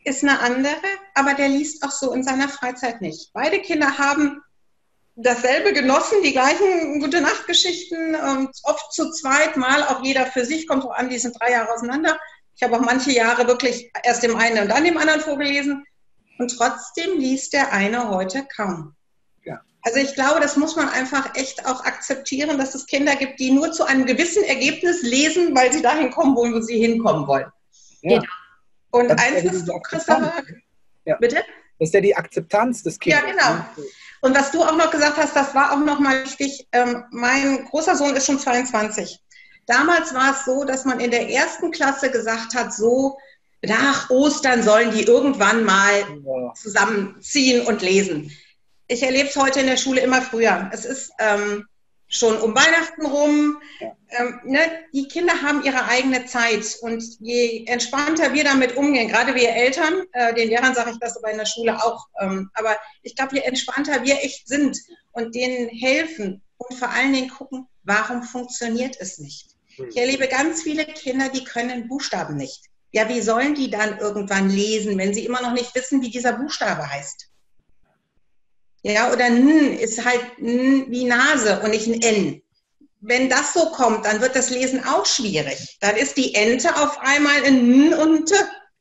ist eine andere, aber der liest auch so in seiner Freizeit nicht. Beide Kinder haben dasselbe genossen, die gleichen Gute-Nacht-Geschichten, oft zu zweit, mal auch jeder für sich, kommt auch an, die sind 3 Jahre auseinander. Ich habe auch manche Jahre wirklich erst dem einen und dann dem anderen vorgelesen. Und trotzdem liest der eine heute kaum. Ja. Also ich glaube, das muss man einfach echt auch akzeptieren, dass es Kinder gibt, die nur zu einem gewissen Ergebnis lesen, weil sie dahin kommen, wo sie hinkommen wollen. Ja. Und Das ist eins, ja was diese du, Christopher, Ja. bitte? Das ist ja die Akzeptanz des Kindes. Ja, genau. Und was du auch noch gesagt hast, das war auch noch mal wichtig. Mein großer Sohn ist schon 22. Damals war es so, dass man in der 1. Klasse gesagt hat, so nach Ostern sollen die irgendwann mal zusammenziehen und lesen. Ich erlebe es heute in der Schule immer früher. Es ist schon um Weihnachten rum. Die Kinder haben ihre eigene Zeit. Und je entspannter wir damit umgehen, gerade wir Eltern, den Lehrern sage ich das aber in der Schule auch, aber ich glaube, je entspannter wir echt sind und denen helfen und vor allen Dingen gucken, warum funktioniert es nicht? Ich erlebe ganz viele Kinder, die können Buchstaben nicht. Ja, wie sollen die dann irgendwann lesen, wenn sie immer noch nicht wissen, wie dieser Buchstabe heißt? Ja, oder N ist halt N wie Nase und nicht ein N. Wenn das so kommt, dann wird das Lesen auch schwierig. Dann ist die Ente auf einmal ein N und ein T.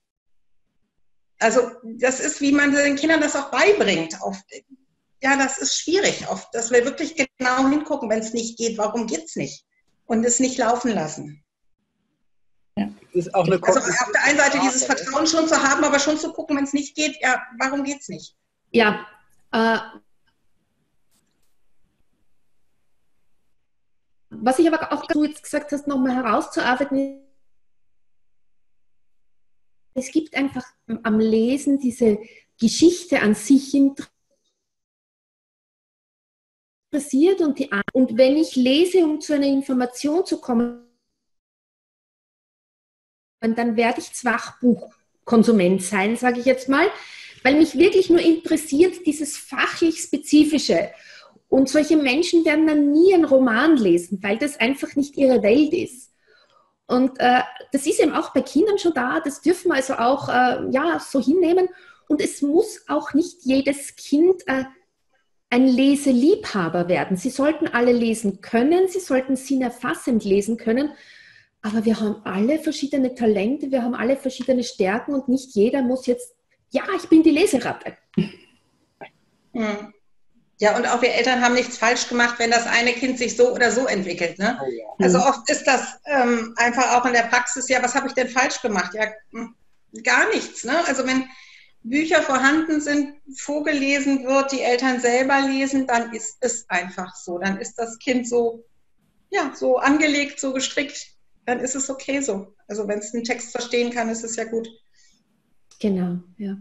Also das ist, wie man den Kindern das auch beibringt. Ja, das ist schwierig, dass wir wirklich genau hingucken, wenn es nicht geht, warum geht es nicht? Und es nicht laufen lassen. Ja. Das ist auch eine also auf der einen Seite dieses Vertrauen schon zu haben, aber schon zu gucken, wenn es nicht geht, ja, warum geht es nicht? Ja, was ich aber auch, du jetzt gesagt hast, nochmal herauszuarbeiten, es gibt einfach am Lesen diese Geschichte an sich interessiert und wenn ich lese, um zu einer Information zu kommen, dann werde ich Sachbuchkonsument sein, sage ich jetzt mal, weil mich wirklich nur interessiert dieses fachlich-spezifische. Und solche Menschen werden dann nie einen Roman lesen, weil das einfach nicht ihre Welt ist. Und das ist eben auch bei Kindern schon da, das dürfen wir also auch so hinnehmen. Und es muss auch nicht jedes Kind ein Leseliebhaber werden. Sie sollten alle lesen können, sie sollten sinnerfassend lesen können, aber wir haben alle verschiedene Talente, wir haben alle verschiedene Stärken und nicht jeder muss jetzt, ich bin die Leseratte. Ja, und auch wir Eltern haben nichts falsch gemacht, wenn das eine Kind sich so oder so entwickelt. Ne? Oh ja. Also oft ist das einfach auch in der Praxis, was habe ich denn falsch gemacht? Ja, gar nichts. Ne? Also wenn Bücher vorhanden sind, vorgelesen wird, die Eltern selber lesen, dann ist es einfach so. Dann ist das Kind so angelegt, so gestrickt, dann ist es okay so. Also wenn es einen Text verstehen kann, ist es ja gut. Genau, ja.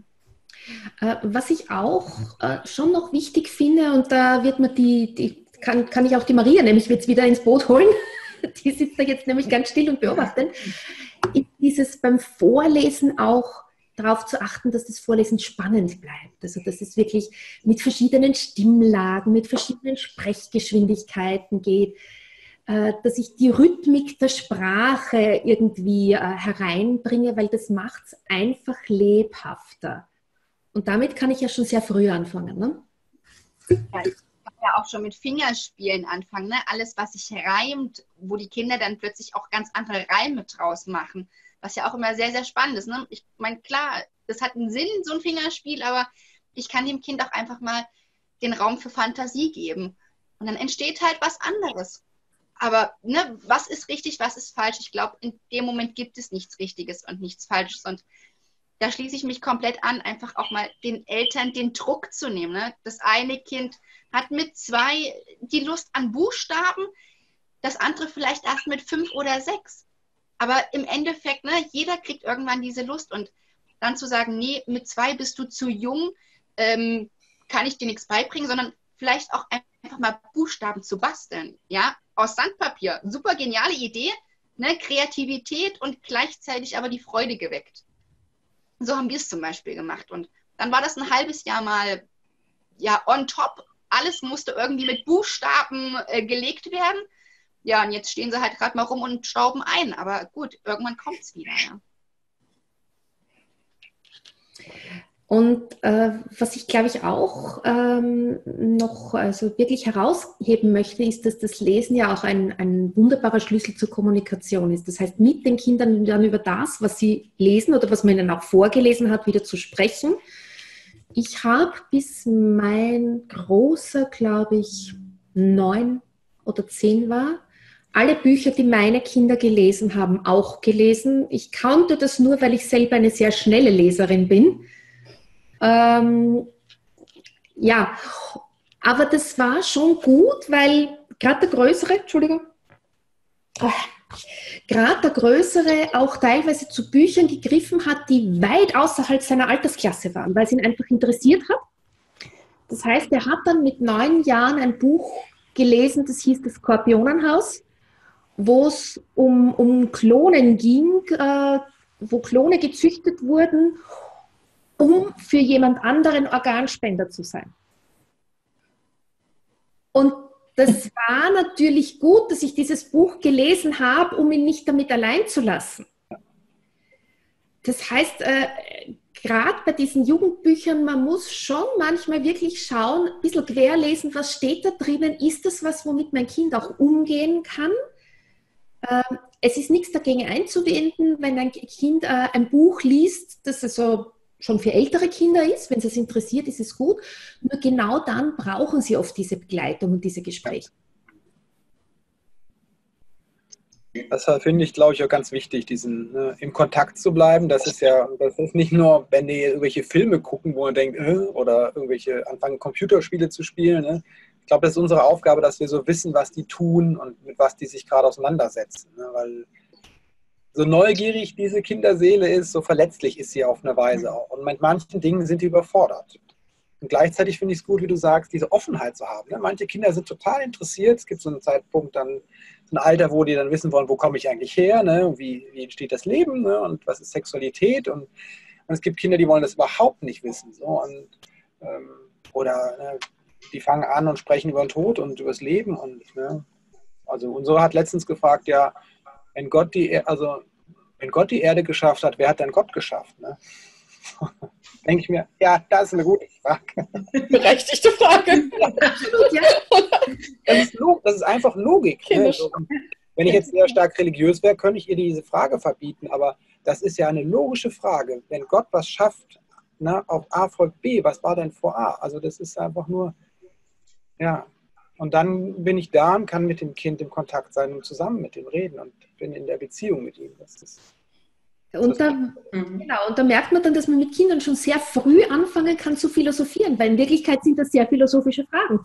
Was ich auch schon noch wichtig finde, und da wird man kann ich auch die Maria nämlich jetzt wieder ins Boot holen, die sitzt da jetzt nämlich ganz still und beobachtet, ist dieses beim Vorlesen auch darauf zu achten, dass das Vorlesen spannend bleibt. Also dass es wirklich mit verschiedenen Stimmlagen, mit verschiedenen Sprechgeschwindigkeiten geht, dass ich die Rhythmik der Sprache irgendwie hereinbringe, weil das macht es einfach lebhafter. Und damit kann ich ja schon sehr früh anfangen. Ne? Ja, ich kann ja auch schon mit Fingerspielen anfangen. Ne? Alles, was sich reimt, wo die Kinder dann plötzlich auch ganz andere Reime draus machen. Was ja auch immer sehr, sehr spannend ist. Ne? Ich meine, klar, das hat einen Sinn, so ein Fingerspiel, aber ich kann dem Kind auch einfach mal den Raum für Fantasie geben. Und dann entsteht halt was anderes. Aber was ist richtig, was ist falsch? Ich glaube, in dem Moment gibt es nichts Richtiges und nichts Falsches. Und da schließe ich mich komplett an, einfach auch mal den Eltern den Druck zu nehmen. Ne? Das eine Kind hat mit 2 die Lust an Buchstaben, das andere vielleicht erst mit 5 oder 6. Aber im Endeffekt, jeder kriegt irgendwann diese Lust. Und dann zu sagen, nee, mit 2 bist du zu jung, kann ich dir nichts beibringen, sondern vielleicht auch einfach mal Buchstaben zu basteln. Ja, aus Sandpapier. Super geniale Idee, Kreativität und gleichzeitig aber die Freude geweckt. So haben wir es zum Beispiel gemacht. Und dann war das ein halbes Jahr mal on top. Alles musste irgendwie mit Buchstaben gelegt werden. Ja, und jetzt stehen sie halt gerade mal rum und stauben ein. Aber gut, irgendwann kommt es wieder. Ja. Und was ich, glaube ich, auch noch also wirklich herausheben möchte, ist, dass das Lesen ja auch ein wunderbarer Schlüssel zur Kommunikation ist. Das heißt, mit den Kindern dann über das, was sie lesen oder was man ihnen auch vorgelesen hat, wieder zu sprechen. Ich habe bis mein Großer, glaube ich, 9 oder 10 war, alle Bücher, die meine Kinder gelesen haben, auch gelesen. Ich kannte das nur, weil ich selber eine sehr schnelle Leserin bin. Ja, aber das war schon gut, weil gerade der Größere auch teilweise zu Büchern gegriffen hat, die weit außerhalb seiner Altersklasse waren, weil es ihn einfach interessiert hat. Das heißt, er hat dann mit 9 Jahren ein Buch gelesen, das hieß Das Skorpionenhaus, wo es um Klonen ging, wo Klone gezüchtet wurden, um für jemand anderen Organspender zu sein. Und das war natürlich gut, dass ich dieses Buch gelesen habe, um ihn nicht damit allein zu lassen. Das heißt, gerade bei diesen Jugendbüchern, man muss schon manchmal wirklich schauen, ein bisschen querlesen, was steht da drinnen, ist das was, womit mein Kind auch umgehen kann? Es ist nichts dagegen einzuwenden, wenn ein Kind ein Buch liest, das also schon für ältere Kinder ist. Wenn es interessiert, ist es gut. Nur genau dann brauchen sie oft diese Begleitung und diese Gespräche. Das finde ich, glaube ich, auch ganz wichtig, im Kontakt zu bleiben. Das ist nicht nur, wenn die irgendwelche Filme gucken, wo man denkt, oder anfangen Computerspiele zu spielen. Ne? Ich glaube, das ist unsere Aufgabe, dass wir so wissen, was die tun und mit was die sich gerade auseinandersetzen. Ne? Weil so neugierig diese Kinderseele ist, so verletzlich ist sie auf eine Weise auch. Und mit manchen Dingen sind die überfordert. Und gleichzeitig finde ich es gut, wie du sagst, diese Offenheit zu haben. Ne? Manche Kinder sind total interessiert. Es gibt so einen Zeitpunkt, so ein Alter, wo die dann wissen wollen, wo komme ich eigentlich her, ne? Wie entsteht das Leben, ne? Und was ist Sexualität. Und es gibt Kinder, die wollen das überhaupt nicht wissen. So. Die fangen an und sprechen über den Tod und über das Leben. Ne? Also unsere hat letztens gefragt, ja, wenn Gott die Erde geschafft hat, wer hat denn Gott geschafft? Ne? Denke ich mir, ja, das ist eine gute Frage. Berechtigte Frage. Ja. Das ist einfach Logik. Ne? Wenn ich jetzt sehr stark religiös wäre, könnte ich ihr diese Frage verbieten, aber das ist ja eine logische Frage. Wenn Gott was schafft, auf A folgt B, was war denn vor A? Also das ist einfach nur, ja. Und dann bin ich da und kann mit dem Kind im Kontakt sein und zusammen mit ihm reden und bin in der Beziehung mit ihm. Und da merkt man dann, dass man mit Kindern schon sehr früh anfangen kann zu philosophieren, weil in Wirklichkeit sind das sehr philosophische Fragen.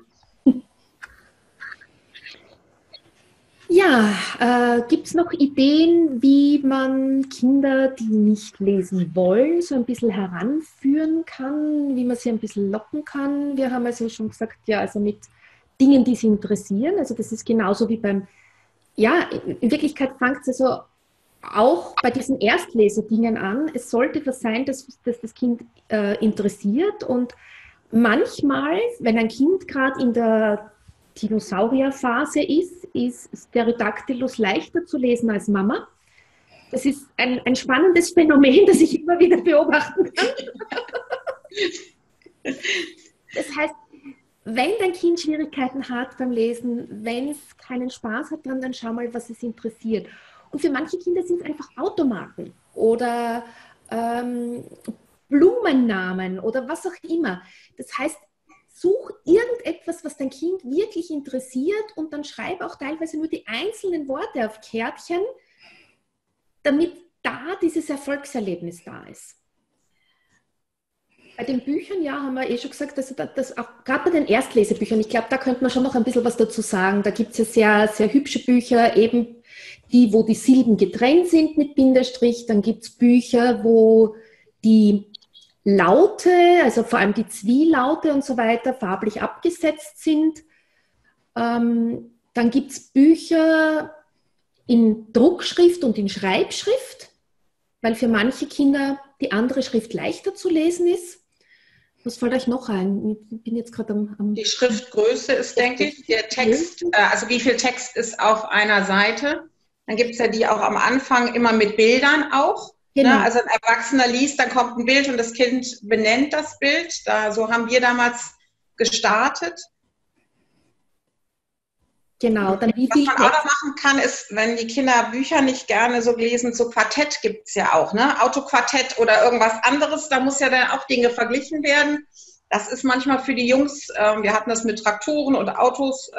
Ja, gibt es noch Ideen, wie man Kinder, die nicht lesen wollen, so ein bisschen heranführen kann, wie man sie ein bisschen locken kann? Wir haben also schon gesagt, ja, also mit Dingen, die sie interessieren. Also das ist genauso wie in Wirklichkeit fängt es also auch bei diesen Erstlesedingen an. Es sollte was sein, das das Kind interessiert. Und manchmal, wenn ein Kind gerade in der Dinosaurierphase ist Pterodactylus leichter zu lesen als Mama. Das ist ein spannendes Phänomen, das ich immer wieder beobachten kann. Das heißt, wenn dein Kind Schwierigkeiten hat beim Lesen, wenn es keinen Spaß hat dran, dann schau mal, was es interessiert. Und für manche Kinder sind es einfach Automarken oder Blumennamen oder was auch immer. Das heißt, such irgendetwas, was dein Kind wirklich interessiert und dann schreib auch teilweise nur die einzelnen Worte auf Kärtchen, damit da dieses Erfolgserlebnis da ist. Bei den Büchern, ja, haben wir schon gesagt, dass das auch gerade bei den Erstlesebüchern, ich glaube, da könnte man schon noch ein bisschen was dazu sagen. Da gibt es ja sehr, sehr hübsche Bücher, eben die, wo die Silben getrennt sind mit Bindestrich. Dann gibt es Bücher, wo die Laute, also vor allem die Zwielaute und so weiter, farblich abgesetzt sind. Dann gibt es Bücher in Druckschrift und in Schreibschrift, weil für manche Kinder die andere Schrift leichter zu lesen ist. Was fällt euch noch ein? Ich bin jetzt gerade am Die Schriftgröße ist, denke ich, der Text, also wie viel Text ist auf einer Seite. Dann gibt es ja die auch am Anfang immer mit Bildern auch. Genau. Ne? Also ein Erwachsener liest, dann kommt ein Bild und das Kind benennt das Bild. So haben wir damals gestartet. Genau, dann wie Was viel man auch noch machen kann, ist, wenn die Kinder Bücher nicht gerne so lesen, so Quartett gibt es ja auch, ne? Autoquartett oder irgendwas anderes, da muss ja dann auch Dinge verglichen werden. Das ist manchmal für die Jungs, wir hatten das mit Traktoren und Autos,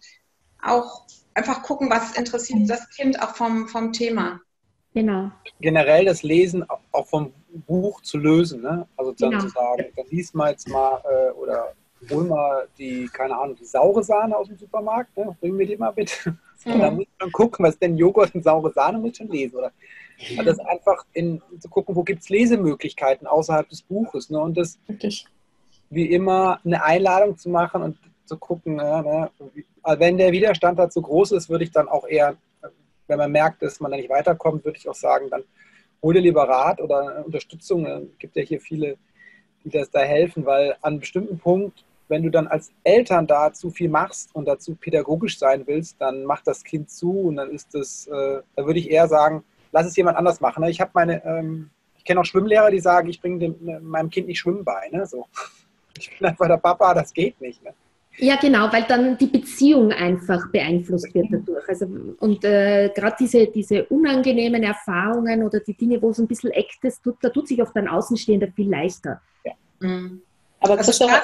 auch einfach gucken, was interessiert das Kind auch vom Thema. Genau. Generell das Lesen auch vom Buch zu lösen, ne? Also dann Genau. zu sagen, dann lies mal jetzt mal oder hol mal die, keine Ahnung, die saure Sahne aus dem Supermarkt, ne? Bring mir die mal bitte. Und dann muss man gucken, was ist denn Joghurt und saure Sahne, muss ich schon lesen, oder? Also das einfach zu gucken, wo gibt es Lesemöglichkeiten außerhalb des Buches, ne? Und das Wirklich. wie immer eine Einladung zu machen und zu gucken, ne? Wenn der Widerstand dazu groß ist, würde ich dann auch eher, wenn man merkt, dass man da nicht weiterkommt, würde ich auch sagen, dann hol dir lieber Rat oder Unterstützung. Es gibt ja hier viele, die das da helfen, weil an einem bestimmten Punkt, wenn du dann als Eltern da zu viel machst und dazu pädagogisch sein willst, dann macht das Kind zu und dann ist das, da würde ich eher sagen, lass es jemand anders machen. Ich habe ich kenne auch Schwimmlehrer, die sagen, ich bringe meinem Kind nicht Schwimmen bei. Ne? So. Ich bin einfach der Papa, das geht nicht. Ne? Ja, genau, weil dann die Beziehung einfach beeinflusst wird dadurch. Also, und gerade diese unangenehmen Erfahrungen oder die Dinge, wo es ein bisschen eckt ist, da tut sich oft ein Außenstehender viel leichter. Ja. Mhm. Aber Also Christopher,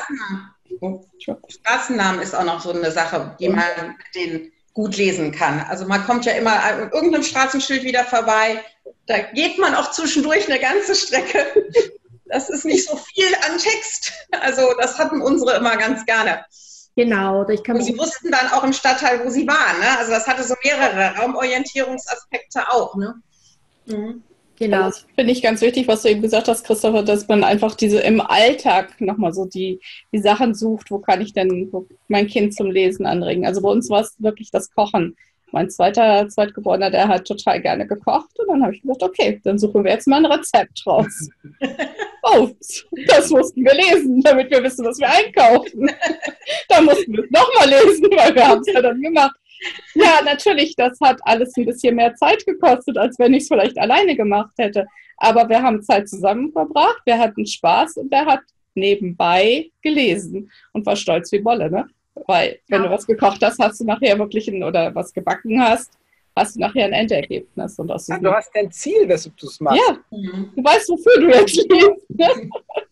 Straßennamen ist auch noch so eine Sache, die man mit denen gut lesen kann. Also man kommt ja immer an irgendeinem Straßenschild wieder vorbei. Da geht man auch zwischendurch eine ganze Strecke. Das ist nicht so viel an Text. Also das hatten unsere immer ganz gerne. Genau. Oder ich kann Und sie wussten dann auch im Stadtteil, wo sie waren. Ne? Also das hatte so mehrere Raumorientierungsaspekte auch. Ne? Mhm. genau. das finde ich ganz wichtig, was du eben gesagt hast, Christopher, dass man einfach diese im Alltag nochmal so die Sachen sucht, wo kann ich denn mein Kind zum Lesen anregen. Also bei uns war es wirklich das Kochen. Mein Zweitgeborener, der hat total gerne gekocht und dann habe ich gesagt, okay, dann suchen wir jetzt mal ein Rezept raus. Oh, das mussten wir lesen, damit wir wissen, was wir einkaufen. Dann mussten wir es nochmal lesen, weil wir haben es ja dann gemacht. Ja, natürlich, das hat alles ein bisschen mehr Zeit gekostet, als wenn ich es vielleicht alleine gemacht hätte. Aber wir haben Zeit zusammen verbracht, wir hatten Spaß und er hat nebenbei gelesen und war stolz wie Bolle, ne? Weil, wenn du was gekocht hast, hast du nachher wirklich oder was gebacken hast du nachher ein Endergebnis. Und das ist Du hast ein Ziel, dass du es machst. ja, du weißt, wofür du jetzt liest. Ne?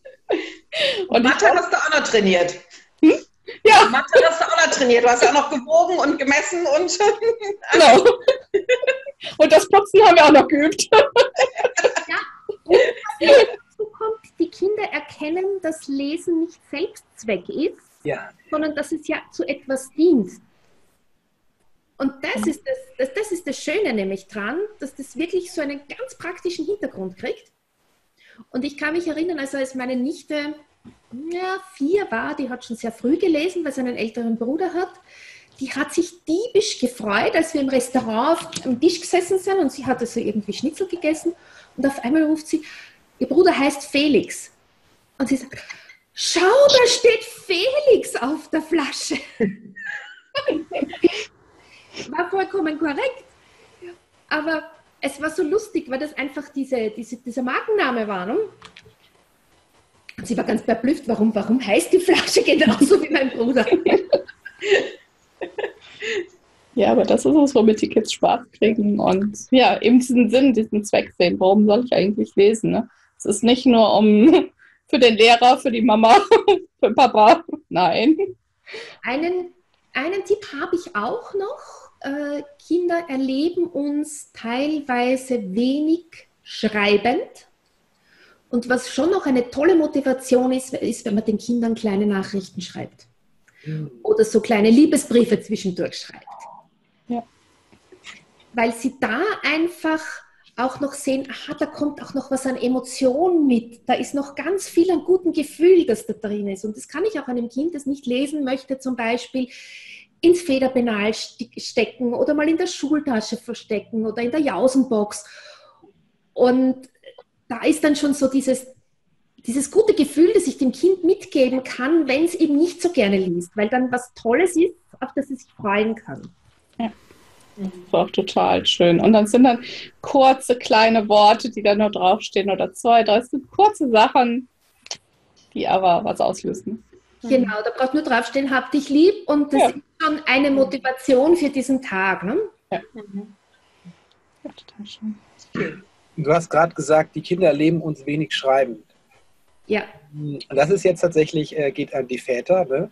Und Mathe hast du auch noch trainiert. Ja. Mathe hast du auch noch trainiert. Du hast ja auch noch gewogen und gemessen und... Genau. Und das Putzen haben wir auch noch geübt. Ja, und was dazu kommt, die Kinder erkennen, dass Lesen nicht Selbstzweck ist, Ja. sondern dass es ja zu etwas dient. Und das ist das Schöne nämlich dran, dass das wirklich so einen ganz praktischen Hintergrund kriegt. Und ich kann mich erinnern, also als meine Nichte 4 war, die hat schon sehr früh gelesen, weil sie einen älteren Bruder hat. Die hat sich diebisch gefreut, als wir im Restaurant am Tisch gesessen sind und sie hatte so irgendwie Schnitzel gegessen und auf einmal ruft sie, ihr Bruder heißt Felix. Und sie sagt, schau, da steht Felix auf der Flasche. War vollkommen korrekt. Aber es war so lustig, weil das einfach dieser Markenname war. Ne? Und sie war ganz verblüfft, warum heißt die Flasche genauso wie mein Bruder? Ja, aber das ist es, womit die Kids Spaß kriegen und ja, eben diesen Sinn, diesen Zweck sehen. Warum soll ich eigentlich lesen? Ne? Es ist nicht nur für den Lehrer, für die Mama, für den Papa. Nein. Einen Tipp habe ich auch noch. Kinder erleben uns teilweise wenig schreibend. Und was schon noch eine tolle Motivation ist, wenn man den Kindern kleine Nachrichten schreibt. Oder so kleine Liebesbriefe zwischendurch schreibt. Ja. Weil sie da einfach auch noch sehen, aha, da kommt auch noch was an Emotionen mit. Da ist noch ganz viel an gutem Gefühl, das da drin ist. Und das kann ich auch einem Kind, das nicht lesen möchte, zum Beispiel ins Federpenal stecken oder mal in der Schultasche verstecken oder in der Jausenbox. Und da ist dann schon so dieses gute Gefühl, das ich dem Kind mitgeben kann, wenn es eben nicht so gerne liest, weil dann was Tolles ist, auf das es sich freuen kann. Ja. Das ist auch total schön. Und dann sind dann kurze, kleine Worte, die da nur draufstehen oder 2, 3, das sind kurze Sachen, die aber was auslösen. Genau, da braucht nur draufstehen, hab dich lieb und das ist schon eine Motivation für diesen Tag. Ne? Ja. Ja, total schön. Du hast gerade gesagt, die Kinder erleben uns wenig schreibend. Ja. Und das ist jetzt tatsächlich, geht an die Väter. Ne?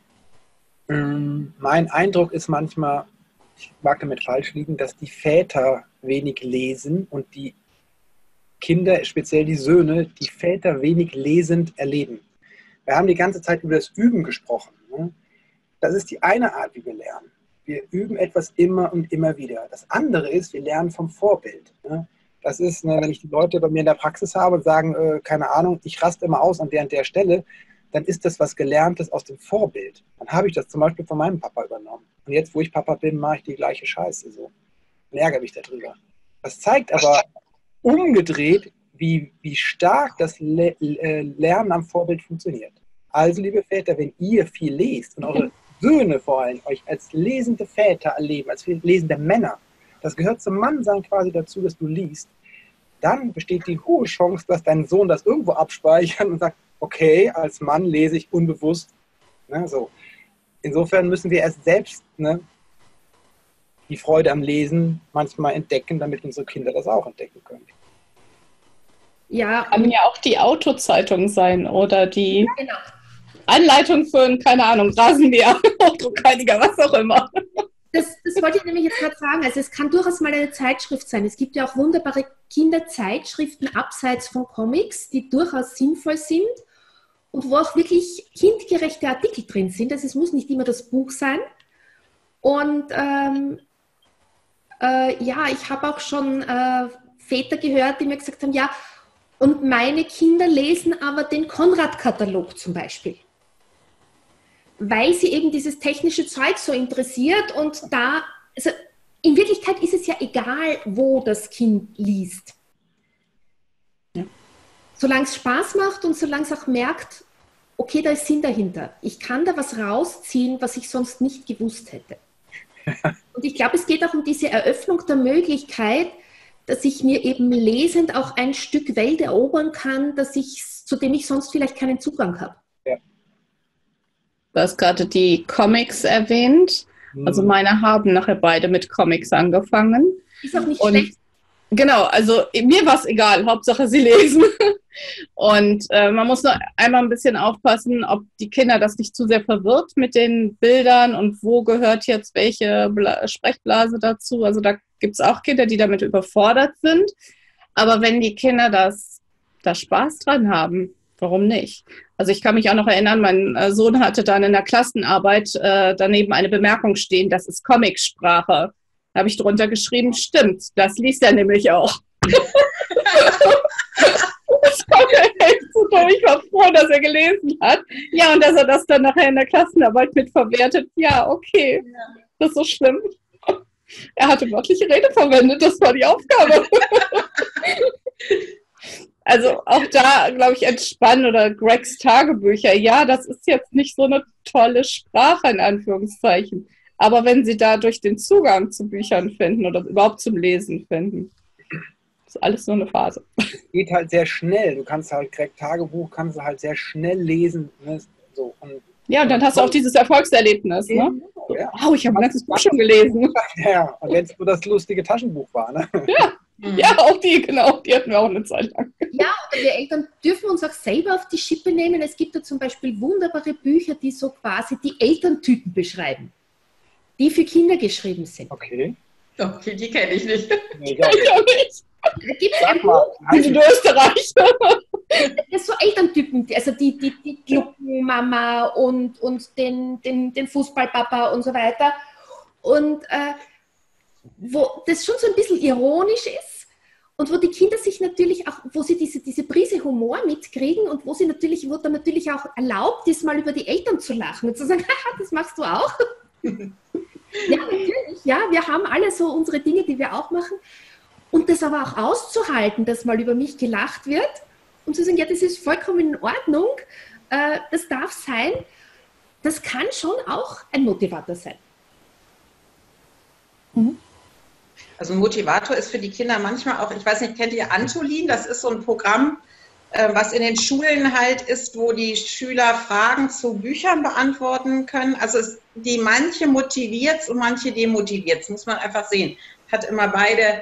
Mein Eindruck ist manchmal, ich mag damit falsch liegen, dass die Väter wenig lesen und die Kinder, speziell die Söhne, die Väter wenig lesend erleben. Wir haben die ganze Zeit über das Üben gesprochen. Ne? Das ist die eine Art, wie wir lernen. Wir üben etwas immer und immer wieder. Das andere ist, wir lernen vom Vorbild. Ne? Das ist, ne, wenn ich die Leute bei mir in der Praxis habe und sagen, keine Ahnung, ich raste immer aus an der und der Stelle, dann ist das was Gelerntes aus dem Vorbild. Dann habe ich das zum Beispiel von meinem Papa übernommen. Und jetzt, wo ich Papa bin, mache ich die gleiche Scheiße so. Und ärgere mich darüber. Das zeigt aber umgedreht, wie stark das Lernen am Vorbild funktioniert. Also, liebe Väter, wenn ihr viel lest und eure Söhne vor allem euch als lesende Väter erleben, als lesende Männer, das gehört zum Mannsein quasi dazu, dass du liest, dann besteht die hohe Chance, dass dein Sohn das irgendwo abspeichert und sagt, okay, als Mann lese ich unbewusst. Ne, so. Insofern müssen wir erst selbst, ne, die Freude am Lesen manchmal entdecken, damit unsere Kinder das auch entdecken können. Ja, Kann ja auch die Autozeitung sein oder die ja, genau. Anleitung für einen, keine Ahnung, Rasenmäher, Hochdruckreiniger, was auch immer. Das wollte ich nämlich jetzt gerade sagen. Also es kann durchaus mal eine Zeitschrift sein. Es gibt ja auch wunderbare Kinderzeitschriften abseits von Comics, die durchaus sinnvoll sind und wo auch wirklich kindgerechte Artikel drin sind. Also es muss nicht immer das Buch sein. Und ja, ich habe auch schon Väter gehört, die mir gesagt haben, ja, und meine Kinder lesen aber den Konrad-Katalog zum Beispiel. Weil sie eben dieses technische Zeug so interessiert und da, also in Wirklichkeit ist es ja egal, wo das Kind liest. Ja. Solange es Spaß macht und solange es auch merkt, okay, da ist Sinn dahinter. Ich kann da was rausziehen, was ich sonst nicht gewusst hätte. Und ich glaube, es geht auch um diese Eröffnung der Möglichkeit, dass ich mir eben lesend auch ein Stück Welt erobern kann, zu dem ich sonst vielleicht keinen Zugang habe. Du hast gerade die Comics erwähnt. Also meine haben nachher beide mit Comics angefangen. Ist auch nicht schlecht. Genau, also mir war es egal, Hauptsache sie lesen. Und man muss nur einmal ein bisschen aufpassen, ob die Kinder das nicht zu sehr verwirrt mit den Bildern und wo gehört jetzt welche Sprechblase dazu. Also da gibt es auch Kinder, die damit überfordert sind. Aber wenn die Kinder da Spaß dran haben, warum nicht? Also ich kann mich auch noch erinnern, mein Sohn hatte dann in der Klassenarbeit daneben eine Bemerkung stehen, das ist Comicsprache. Da habe ich drunter geschrieben, stimmt, das liest er nämlich auch. Das war mir echt super. Ich war froh, dass er gelesen hat. Ja, und dass er das dann nachher in der Klassenarbeit mitverwertet. Ja, okay, das ist so schlimm. Er hatte wörtliche Rede verwendet, das war die Aufgabe. Also auch da, glaube ich, entspannen oder Gregs Tagebücher. Ja, das ist jetzt nicht so eine tolle Sprache, in Anführungszeichen. Aber wenn Sie dadurch den Zugang zu Büchern finden oder überhaupt zum Lesen finden, ist alles nur eine Phase. Geht halt sehr schnell. Du kannst halt Greg Tagebuch, kannst du halt sehr schnell lesen. Ne? So. Und dann hast du auch dieses Erfolgserlebnis. Ne? So, ja. Wow, ich habe ein ganzes Buch schon gelesen. Ja, und wenn es nur das lustige Taschenbuch war. Ne? Ja, auch die, genau. Die hatten wir auch eine Zeit lang. Ja, oder wir Eltern dürfen uns auch selber auf die Schippe nehmen. Es gibt da zum Beispiel wunderbare Bücher, die so quasi die Elterntypen beschreiben, die für Kinder geschrieben sind. Okay. Okay, die kenne ich nicht. Nee, Ich auch nicht. Da gibt es ein Buch, Die sind Österreich. das ist so Elterntypen, also die Gluckenmama und den Fußballpapa und so weiter. Und wo das schon so ein bisschen ironisch ist und wo die Kinder sich natürlich auch, wo sie diese Prise Humor mitkriegen und wo dann natürlich auch erlaubt ist, mal über die Eltern zu lachen und zu sagen, haha, das machst du auch. Ja, natürlich, ja, wir haben alle so unsere Dinge, die wir auch machen. Und das aber auch auszuhalten, dass mal über mich gelacht wird und zu sagen, ja, das ist vollkommen in Ordnung, das darf sein, das kann schon auch ein Motivator sein. Also ein Motivator ist für die Kinder manchmal auch, ich weiß nicht, kennt ihr Antolin? Das ist so ein Programm, was in den Schulen halt ist, wo die Schüler Fragen zu Büchern beantworten können. Also die manche motiviert und manche demotiviert. Das muss man einfach sehen. Hat immer beide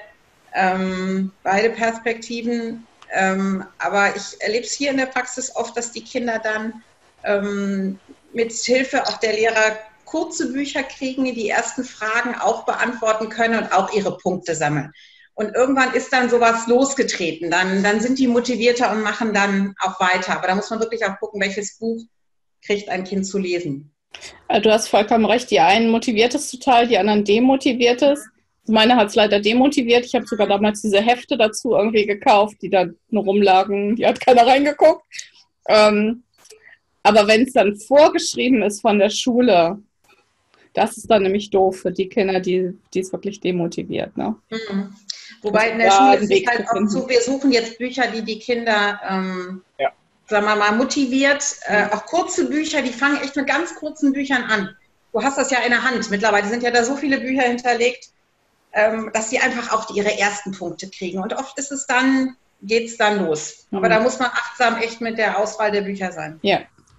Perspektiven. Aber ich erlebe es hier in der Praxis oft, dass die Kinder dann mit Hilfe auch der Lehrer kurze Bücher kriegen, die ersten Fragen auch beantworten können und auch ihre Punkte sammeln. Und irgendwann ist dann sowas losgetreten. Dann sind die motivierter und machen dann auch weiter. Aber da muss man wirklich auch gucken, welches Buch kriegt ein Kind zu lesen. Du hast vollkommen recht. Die einen motiviert es total, die anderen demotiviert es. Meine hat es leider demotiviert. Ich habe sogar damals diese Hefte dazu irgendwie gekauft, die da nur rumlagen. Die hat keiner reingeguckt. Aber wenn es dann vorgeschrieben ist von der Schule, das ist dann nämlich doof für die Kinder, die es wirklich demotiviert. Ne? Mhm. Wobei in der Schule ist es halt auch so, wir suchen jetzt Bücher, die die Kinder, sagen wir mal, motiviert. Auch kurze Bücher, die fangen echt mit ganz kurzen Büchern an. Du hast das ja in der Hand. Mittlerweile sind ja da so viele Bücher hinterlegt, dass sie einfach auch ihre ersten Punkte kriegen. Und oft ist es dann, geht es dann los. Aber da muss man achtsam echt mit der Auswahl der Bücher sein. Ja.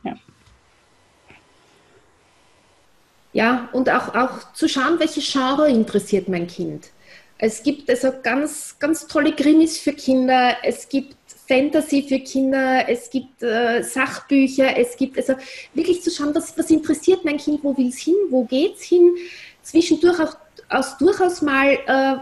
Ja, und auch zu schauen, welche Genre interessiert mein Kind. Es gibt also ganz, ganz tolle Krimis für Kinder, es gibt Fantasy für Kinder, es gibt Sachbücher, es gibt also wirklich zu schauen, was interessiert mein Kind, wo will es hin, wo geht es hin. Zwischendurch auch durchaus mal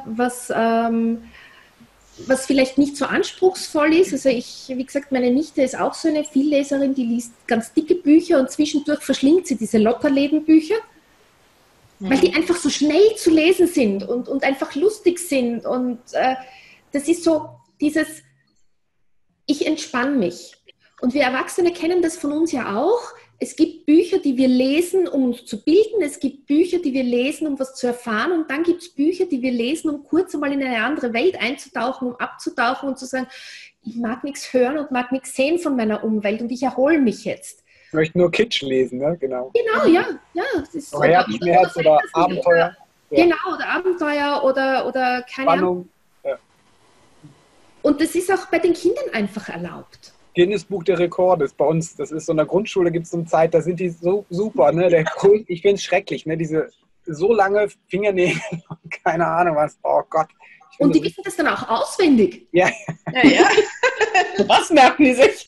was vielleicht nicht so anspruchsvoll ist. Also wie gesagt, meine Nichte ist auch so eine Vielleserin, die liest ganz dicke Bücher und zwischendurch verschlingt sie diese Lotterläden-Bücher. Weil die einfach so schnell zu lesen sind und einfach lustig sind. Und das ist so dieses, ich entspanne mich. Und wir Erwachsene kennen das von uns ja auch. Es gibt Bücher, die wir lesen, um uns zu bilden. Es gibt Bücher, die wir lesen, um was zu erfahren. Und dann gibt es Bücher, die wir lesen, um kurz einmal in eine andere Welt einzutauchen, um abzutauchen und zu sagen, ich mag nichts hören und mag nichts sehen von meiner Umwelt und ich erhole mich jetzt. Ich möchte nur Kitsch lesen, ne? Genau. Genau, ja. Das ist oder Herzschmerz oder Abenteuer. Genau, oder Abenteuer oder keine Ahnung. Ja. Und das ist auch bei den Kindern einfach erlaubt. Guinness Buch der Rekorde ist bei uns, das ist so in der Grundschule, gibt es so eine Zeit, da sind die so super, ne? Ich finde es schrecklich, ne? Diese so lange Fingernägel und keine Ahnung was, oh Gott. Und die wissen das dann auch auswendig. Ja. Was merken die sich?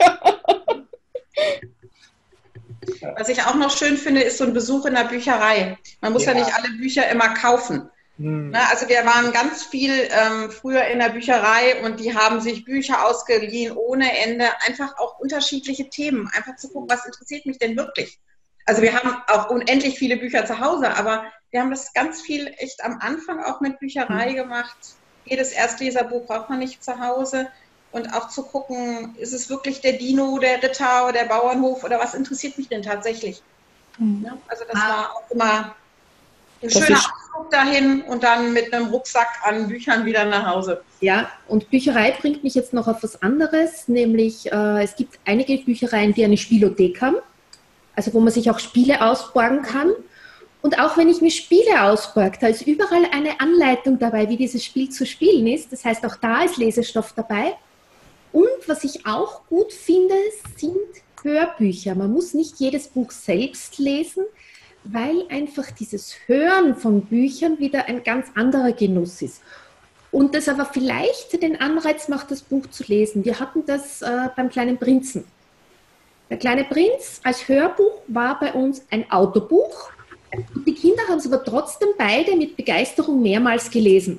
Was ich auch noch schön finde, ist so ein Besuch in der Bücherei. Man muss ja nicht alle Bücher immer kaufen. Also wir waren ganz viel früher in der Bücherei und die haben sich Bücher ausgeliehen ohne Ende. Einfach auch unterschiedliche Themen. Einfach zu gucken, was interessiert mich denn wirklich? Also wir haben auch unendlich viele Bücher zu Hause, aber wir haben das ganz viel echt am Anfang auch mit Bücherei gemacht. Jedes Erstleserbuch braucht man nicht zu Hause. Und auch zu gucken, ist es wirklich der Dino, der Ritter oder der Bauernhof oder was interessiert mich denn tatsächlich? Ja, also das war auch immer ein schöner Ausflug dahin und dann mit einem Rucksack an Büchern wieder nach Hause. Ja, und Bücherei bringt mich jetzt noch auf was anderes, nämlich es gibt einige Büchereien, die eine Spielothek haben, also wo man sich auch Spiele ausborgen kann. Und auch wenn ich mir Spiele ausborge, da ist überall eine Anleitung dabei, wie dieses Spiel zu spielen ist. Das heißt, auch da ist Lesestoff dabei. Und was ich auch gut finde, sind Hörbücher. Man muss nicht jedes Buch selbst lesen, weil einfach dieses Hören von Büchern wieder ein ganz anderer Genuss ist. Und das aber vielleicht den Anreiz macht, das Buch zu lesen. Wir hatten das beim Kleinen Prinzen. Der Kleine Prinz als Hörbuch war bei uns ein Autobuch. Und die Kinder haben es aber trotzdem beide mit Begeisterung mehrmals gelesen.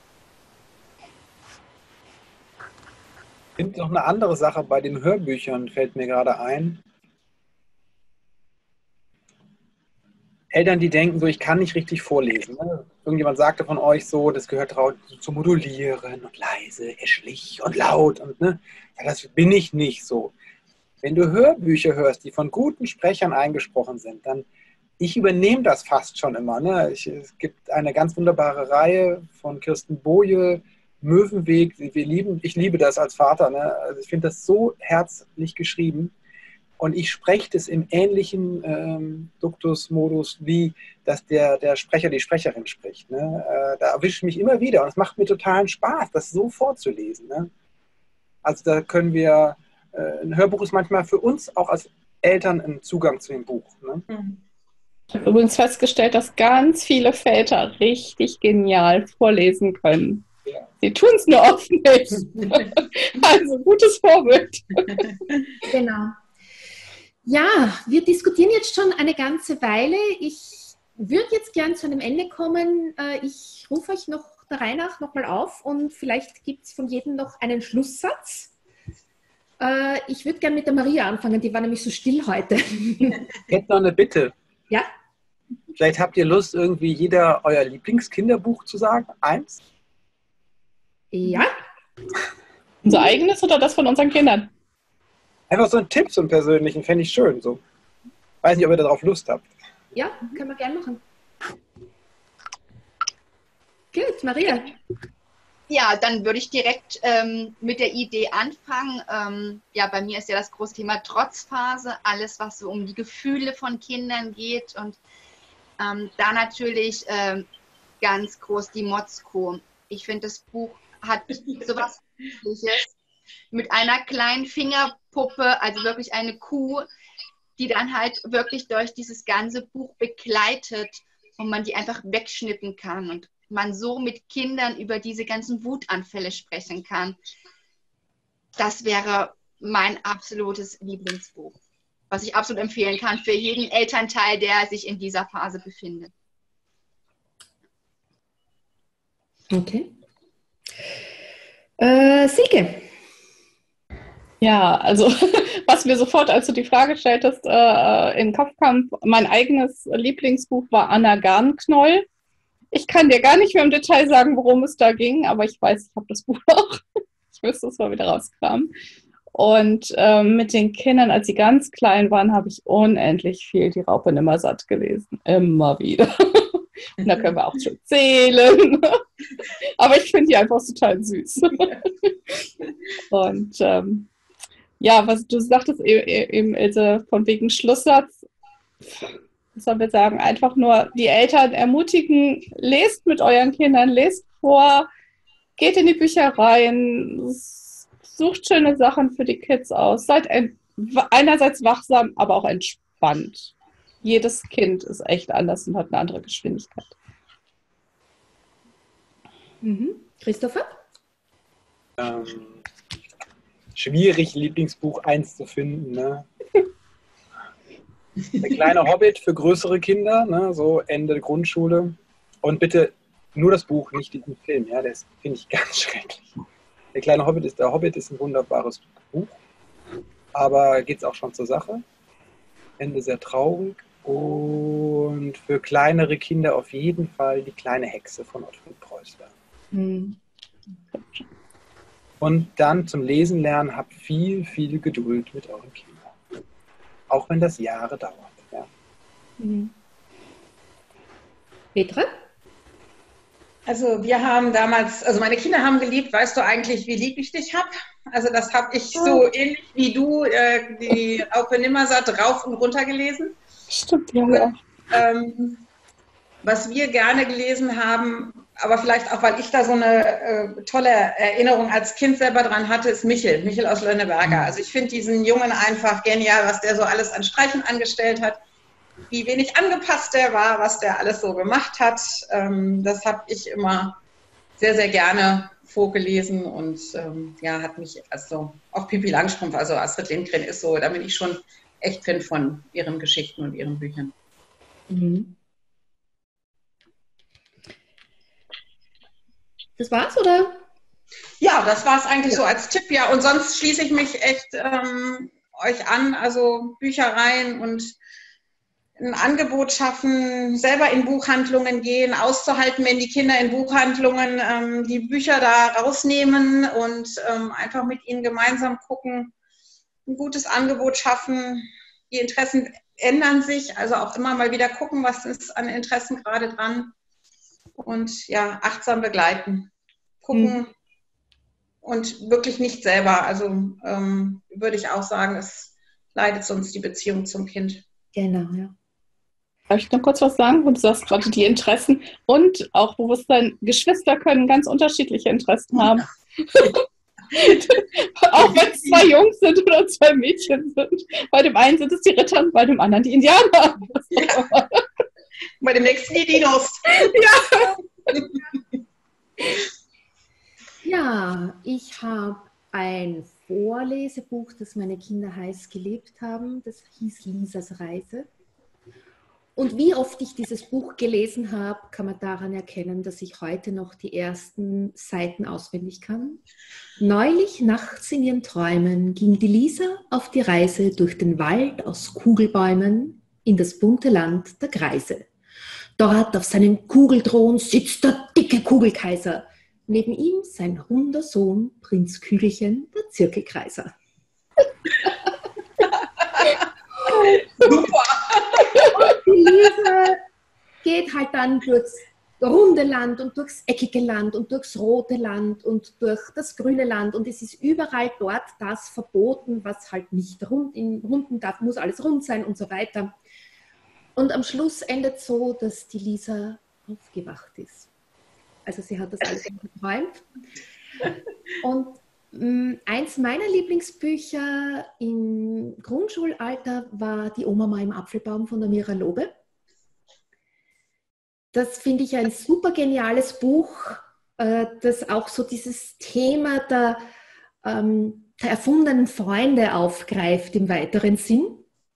Ich finde noch eine andere Sache bei den Hörbüchern, fällt mir gerade ein. Eltern, die denken so, ich kann nicht richtig vorlesen. Ne? Irgendjemand sagte von euch so, das gehört zu modulieren und leise, eschlich und laut. Und, ne? Ja, das bin ich nicht so. Wenn du Hörbücher hörst, die von guten Sprechern eingesprochen sind, dann, ich übernehme das fast schon immer. Ne? Es gibt eine ganz wunderbare Reihe von Kirsten Boje, Möwenweg, ich liebe das als Vater. Ne? Also ich finde das so herzlich geschrieben. Und ich spreche das im ähnlichen Duktusmodus, wie dass der Sprecher die Sprecherin spricht. Ne? Da erwische ich mich immer wieder und es macht mir totalen Spaß, das so vorzulesen. Ne? Also da können wir, ein Hörbuch ist manchmal für uns auch als Eltern ein Zugang zu dem Buch. Ne? Ich habe übrigens festgestellt, dass ganz viele Väter richtig genial vorlesen können. Ja. Sie tun es nur oft nicht. Also gutes Vorbild. Genau. Ja, wir diskutieren jetzt schon eine ganze Weile. Ich würde jetzt gern zu einem Ende kommen. Ich rufe euch noch der Reihe nach nochmal auf und vielleicht gibt es von jedem noch einen Schlusssatz. Ich würde gern mit der Maria anfangen, die war nämlich so still heute. Ich hätte noch eine Bitte. Ja? Vielleicht habt ihr Lust, irgendwie jeder euer Lieblingskinderbuch zu sagen? Eins? Ja? Unser eigenes oder das von unseren Kindern? Einfach so ein Tipp, so einen persönlichen, fände ich schön. So. Weiß nicht, ob ihr darauf Lust habt. Ja, können wir gerne machen. Gut, Maria. Ja, dann würde ich direkt mit der Idee anfangen. Ja, bei mir ist ja das große Thema Trotzphase, alles, was so um die Gefühle von Kindern geht. Und da natürlich ganz groß die Motzko. Ich finde, das Buch hat sowas Ähnliches mit einer kleinen Fingerpuppe, also wirklich eine Kuh, die dann halt wirklich durch dieses ganze Buch begleitet und man die einfach wegschnippen kann und man so mit Kindern über diese ganzen Wutanfälle sprechen kann. Das wäre mein absolutes Lieblingsbuch, was ich absolut empfehlen kann für jeden Elternteil, der sich in dieser Phase befindet. Okay. Silke. Ja, also was mir sofort, als du die Frage stelltest, in den Kopf kam, mein eigenes Lieblingsbuch war Anna Garnknoll. Ich kann dir gar nicht mehr im Detail sagen, worum es da ging, aber ich weiß, ich habe das Buch auch. Ich müsste es mal wieder rauskramen. Und mit den Kindern, als sie ganz klein waren, habe ich unendlich viel Die Raupe Nimmersatt gelesen. Immer wieder. Und da können wir auch schon zählen. Aber ich finde die einfach total süß. Und ja, was du sagtest eben, Ilse, von wegen Schlusssatz, was sollen wir sagen, einfach nur die Eltern ermutigen, lest mit euren Kindern, lest vor, geht in die Büchereien, sucht schöne Sachen für die Kids aus, seid einerseits wachsam, aber auch entspannt. Jedes Kind ist echt anders und hat eine andere Geschwindigkeit. Christopher? Schwierig, Lieblingsbuch 1 zu finden. Ne? Der kleine Hobbit für größere Kinder, ne? So Ende der Grundschule. Und bitte nur das Buch, nicht diesen Film. Ja? Das finde ich ganz schrecklich. Der Hobbit ist ein wunderbares Buch, aber geht es auch schon zur Sache. Ende sehr traurig. Und für kleinere Kinder auf jeden Fall Die kleine Hexe von Ottfried Preußler. Und dann zum Lesen lernen, habt viel, viel Geduld mit euren Kindern. Auch wenn das Jahre dauert. Ja. Petra? Also wir haben damals, also meine Kinder haben geliebt, weißt du eigentlich, wie lieb ich dich hab? Also das habe ich so ähnlich wie du, die Raupe Nimmersatt rauf und runter gelesen. Stimmt, ja. Was wir gerne gelesen haben, aber vielleicht auch, weil ich da so eine tolle Erinnerung als Kind selber dran hatte, ist Michel aus Lönneberger. Also ich finde diesen Jungen einfach genial, was der so alles an Streichen angestellt hat, wie wenig angepasst der war, was der alles so gemacht hat. Das habe ich immer sehr, sehr gerne vorgelesen und ja, hat mich, also auch Pippi Langstrumpf, also Astrid Lindgren ist so, da bin ich schon echt Fan von ihren Geschichten und ihren Büchern. Das war's, oder? Ja, das war es eigentlich so als Tipp, ja. Und sonst schließe ich mich echt euch an, also Büchereien und ein Angebot schaffen, selber in Buchhandlungen gehen, auszuhalten, wenn die Kinder in Buchhandlungen die Bücher da rausnehmen und einfach mit ihnen gemeinsam gucken, ein gutes Angebot schaffen. Die Interessen ändern sich, also auch immer mal wieder gucken, was ist an Interessen gerade dran und ja, achtsam begleiten, gucken und wirklich nicht selber. Also würde ich auch sagen, ist leidet sonst die Beziehung zum Kind. Genau, ja. Darf ich noch kurz was sagen? Du sagst gerade die Interessen und auch Bewusstsein. Geschwister können ganz unterschiedliche Interessen haben. Auch wenn es 2 Jungs sind oder 2 Mädchen sind. Bei dem einen sind es die Ritter und bei dem anderen die Indianer. Ja. Bei dem nächsten die Dinos. Ja, ich habe ein Vorlesebuch, das meine Kinder heiß geliebt haben. Das hieß Lisas Reise. Und wie oft ich dieses Buch gelesen habe, kann man daran erkennen, dass ich heute noch die ersten Seiten auswendig kann. Neulich nachts in ihren Träumen ging die Lisa auf die Reise durch den Wald aus Kugelbäumen in das bunte Land der Greise. Dort auf seinem Kugelthron sitzt der dicke Kugelkaiser. Neben ihm sein runder Sohn, Prinz Kügelchen, der Zirkelkreiser. Super! Die Lisa geht halt dann durchs runde Land und durchs eckige Land und durchs rote Land und durch das grüne Land und es ist überall dort das verboten, was halt nicht runden darf, muss alles rund sein und so weiter. Und am Schluss endet so, dass die Lisa aufgewacht ist. Also sie hat das alles geträumt. Und eins meiner Lieblingsbücher im Grundschulalter war Die Oma im Apfelbaum von der Mira Lobe. Das finde ich ein super geniales Buch, das auch so dieses Thema der erfundenen Freunde aufgreift im weiteren Sinn.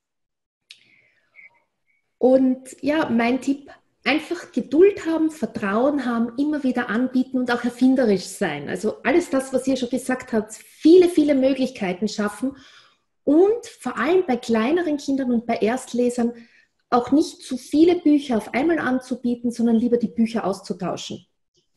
Und ja, mein Tipp, einfach Geduld haben, Vertrauen haben, immer wieder anbieten und auch erfinderisch sein. Also alles das, was ihr schon gesagt habt, viele, viele Möglichkeiten schaffen und vor allem bei kleineren Kindern und bei Erstlesern auch nicht zu viele Bücher auf einmal anzubieten, sondern lieber die Bücher auszutauschen.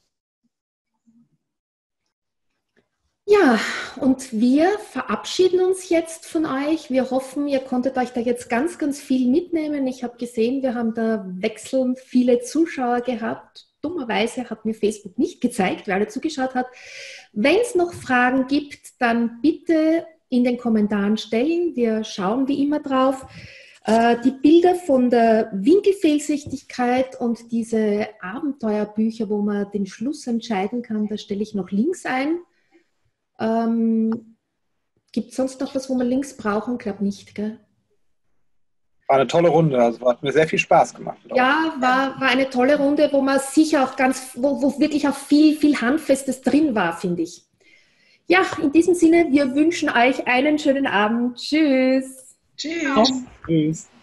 Ja, und wir verabschieden uns jetzt von euch. Wir hoffen, ihr konntet euch da jetzt ganz, ganz viel mitnehmen. Ich habe gesehen, wir haben da wechselnd viele Zuschauer gehabt. Dummerweise hat mir Facebook nicht gezeigt, wer alle zugeschaut hat. Wenn es noch Fragen gibt, dann bitte in den Kommentaren stellen. Wir schauen wie immer drauf. Die Bilder von der Winkelfehlsichtigkeit und diese Abenteuerbücher, wo man den Schluss entscheiden kann, da stelle ich noch Links ein. Gibt es sonst noch was, wo wir Links brauchen? Ich glaube nicht, gell? War eine tolle Runde, also hat mir sehr viel Spaß gemacht. Ja, war eine tolle Runde, wo man sicher auch wo wirklich auch viel Handfestes drin war, finde ich. Ja, in diesem Sinne, wir wünschen euch einen schönen Abend. Tschüss. Tschüss. Tschüss.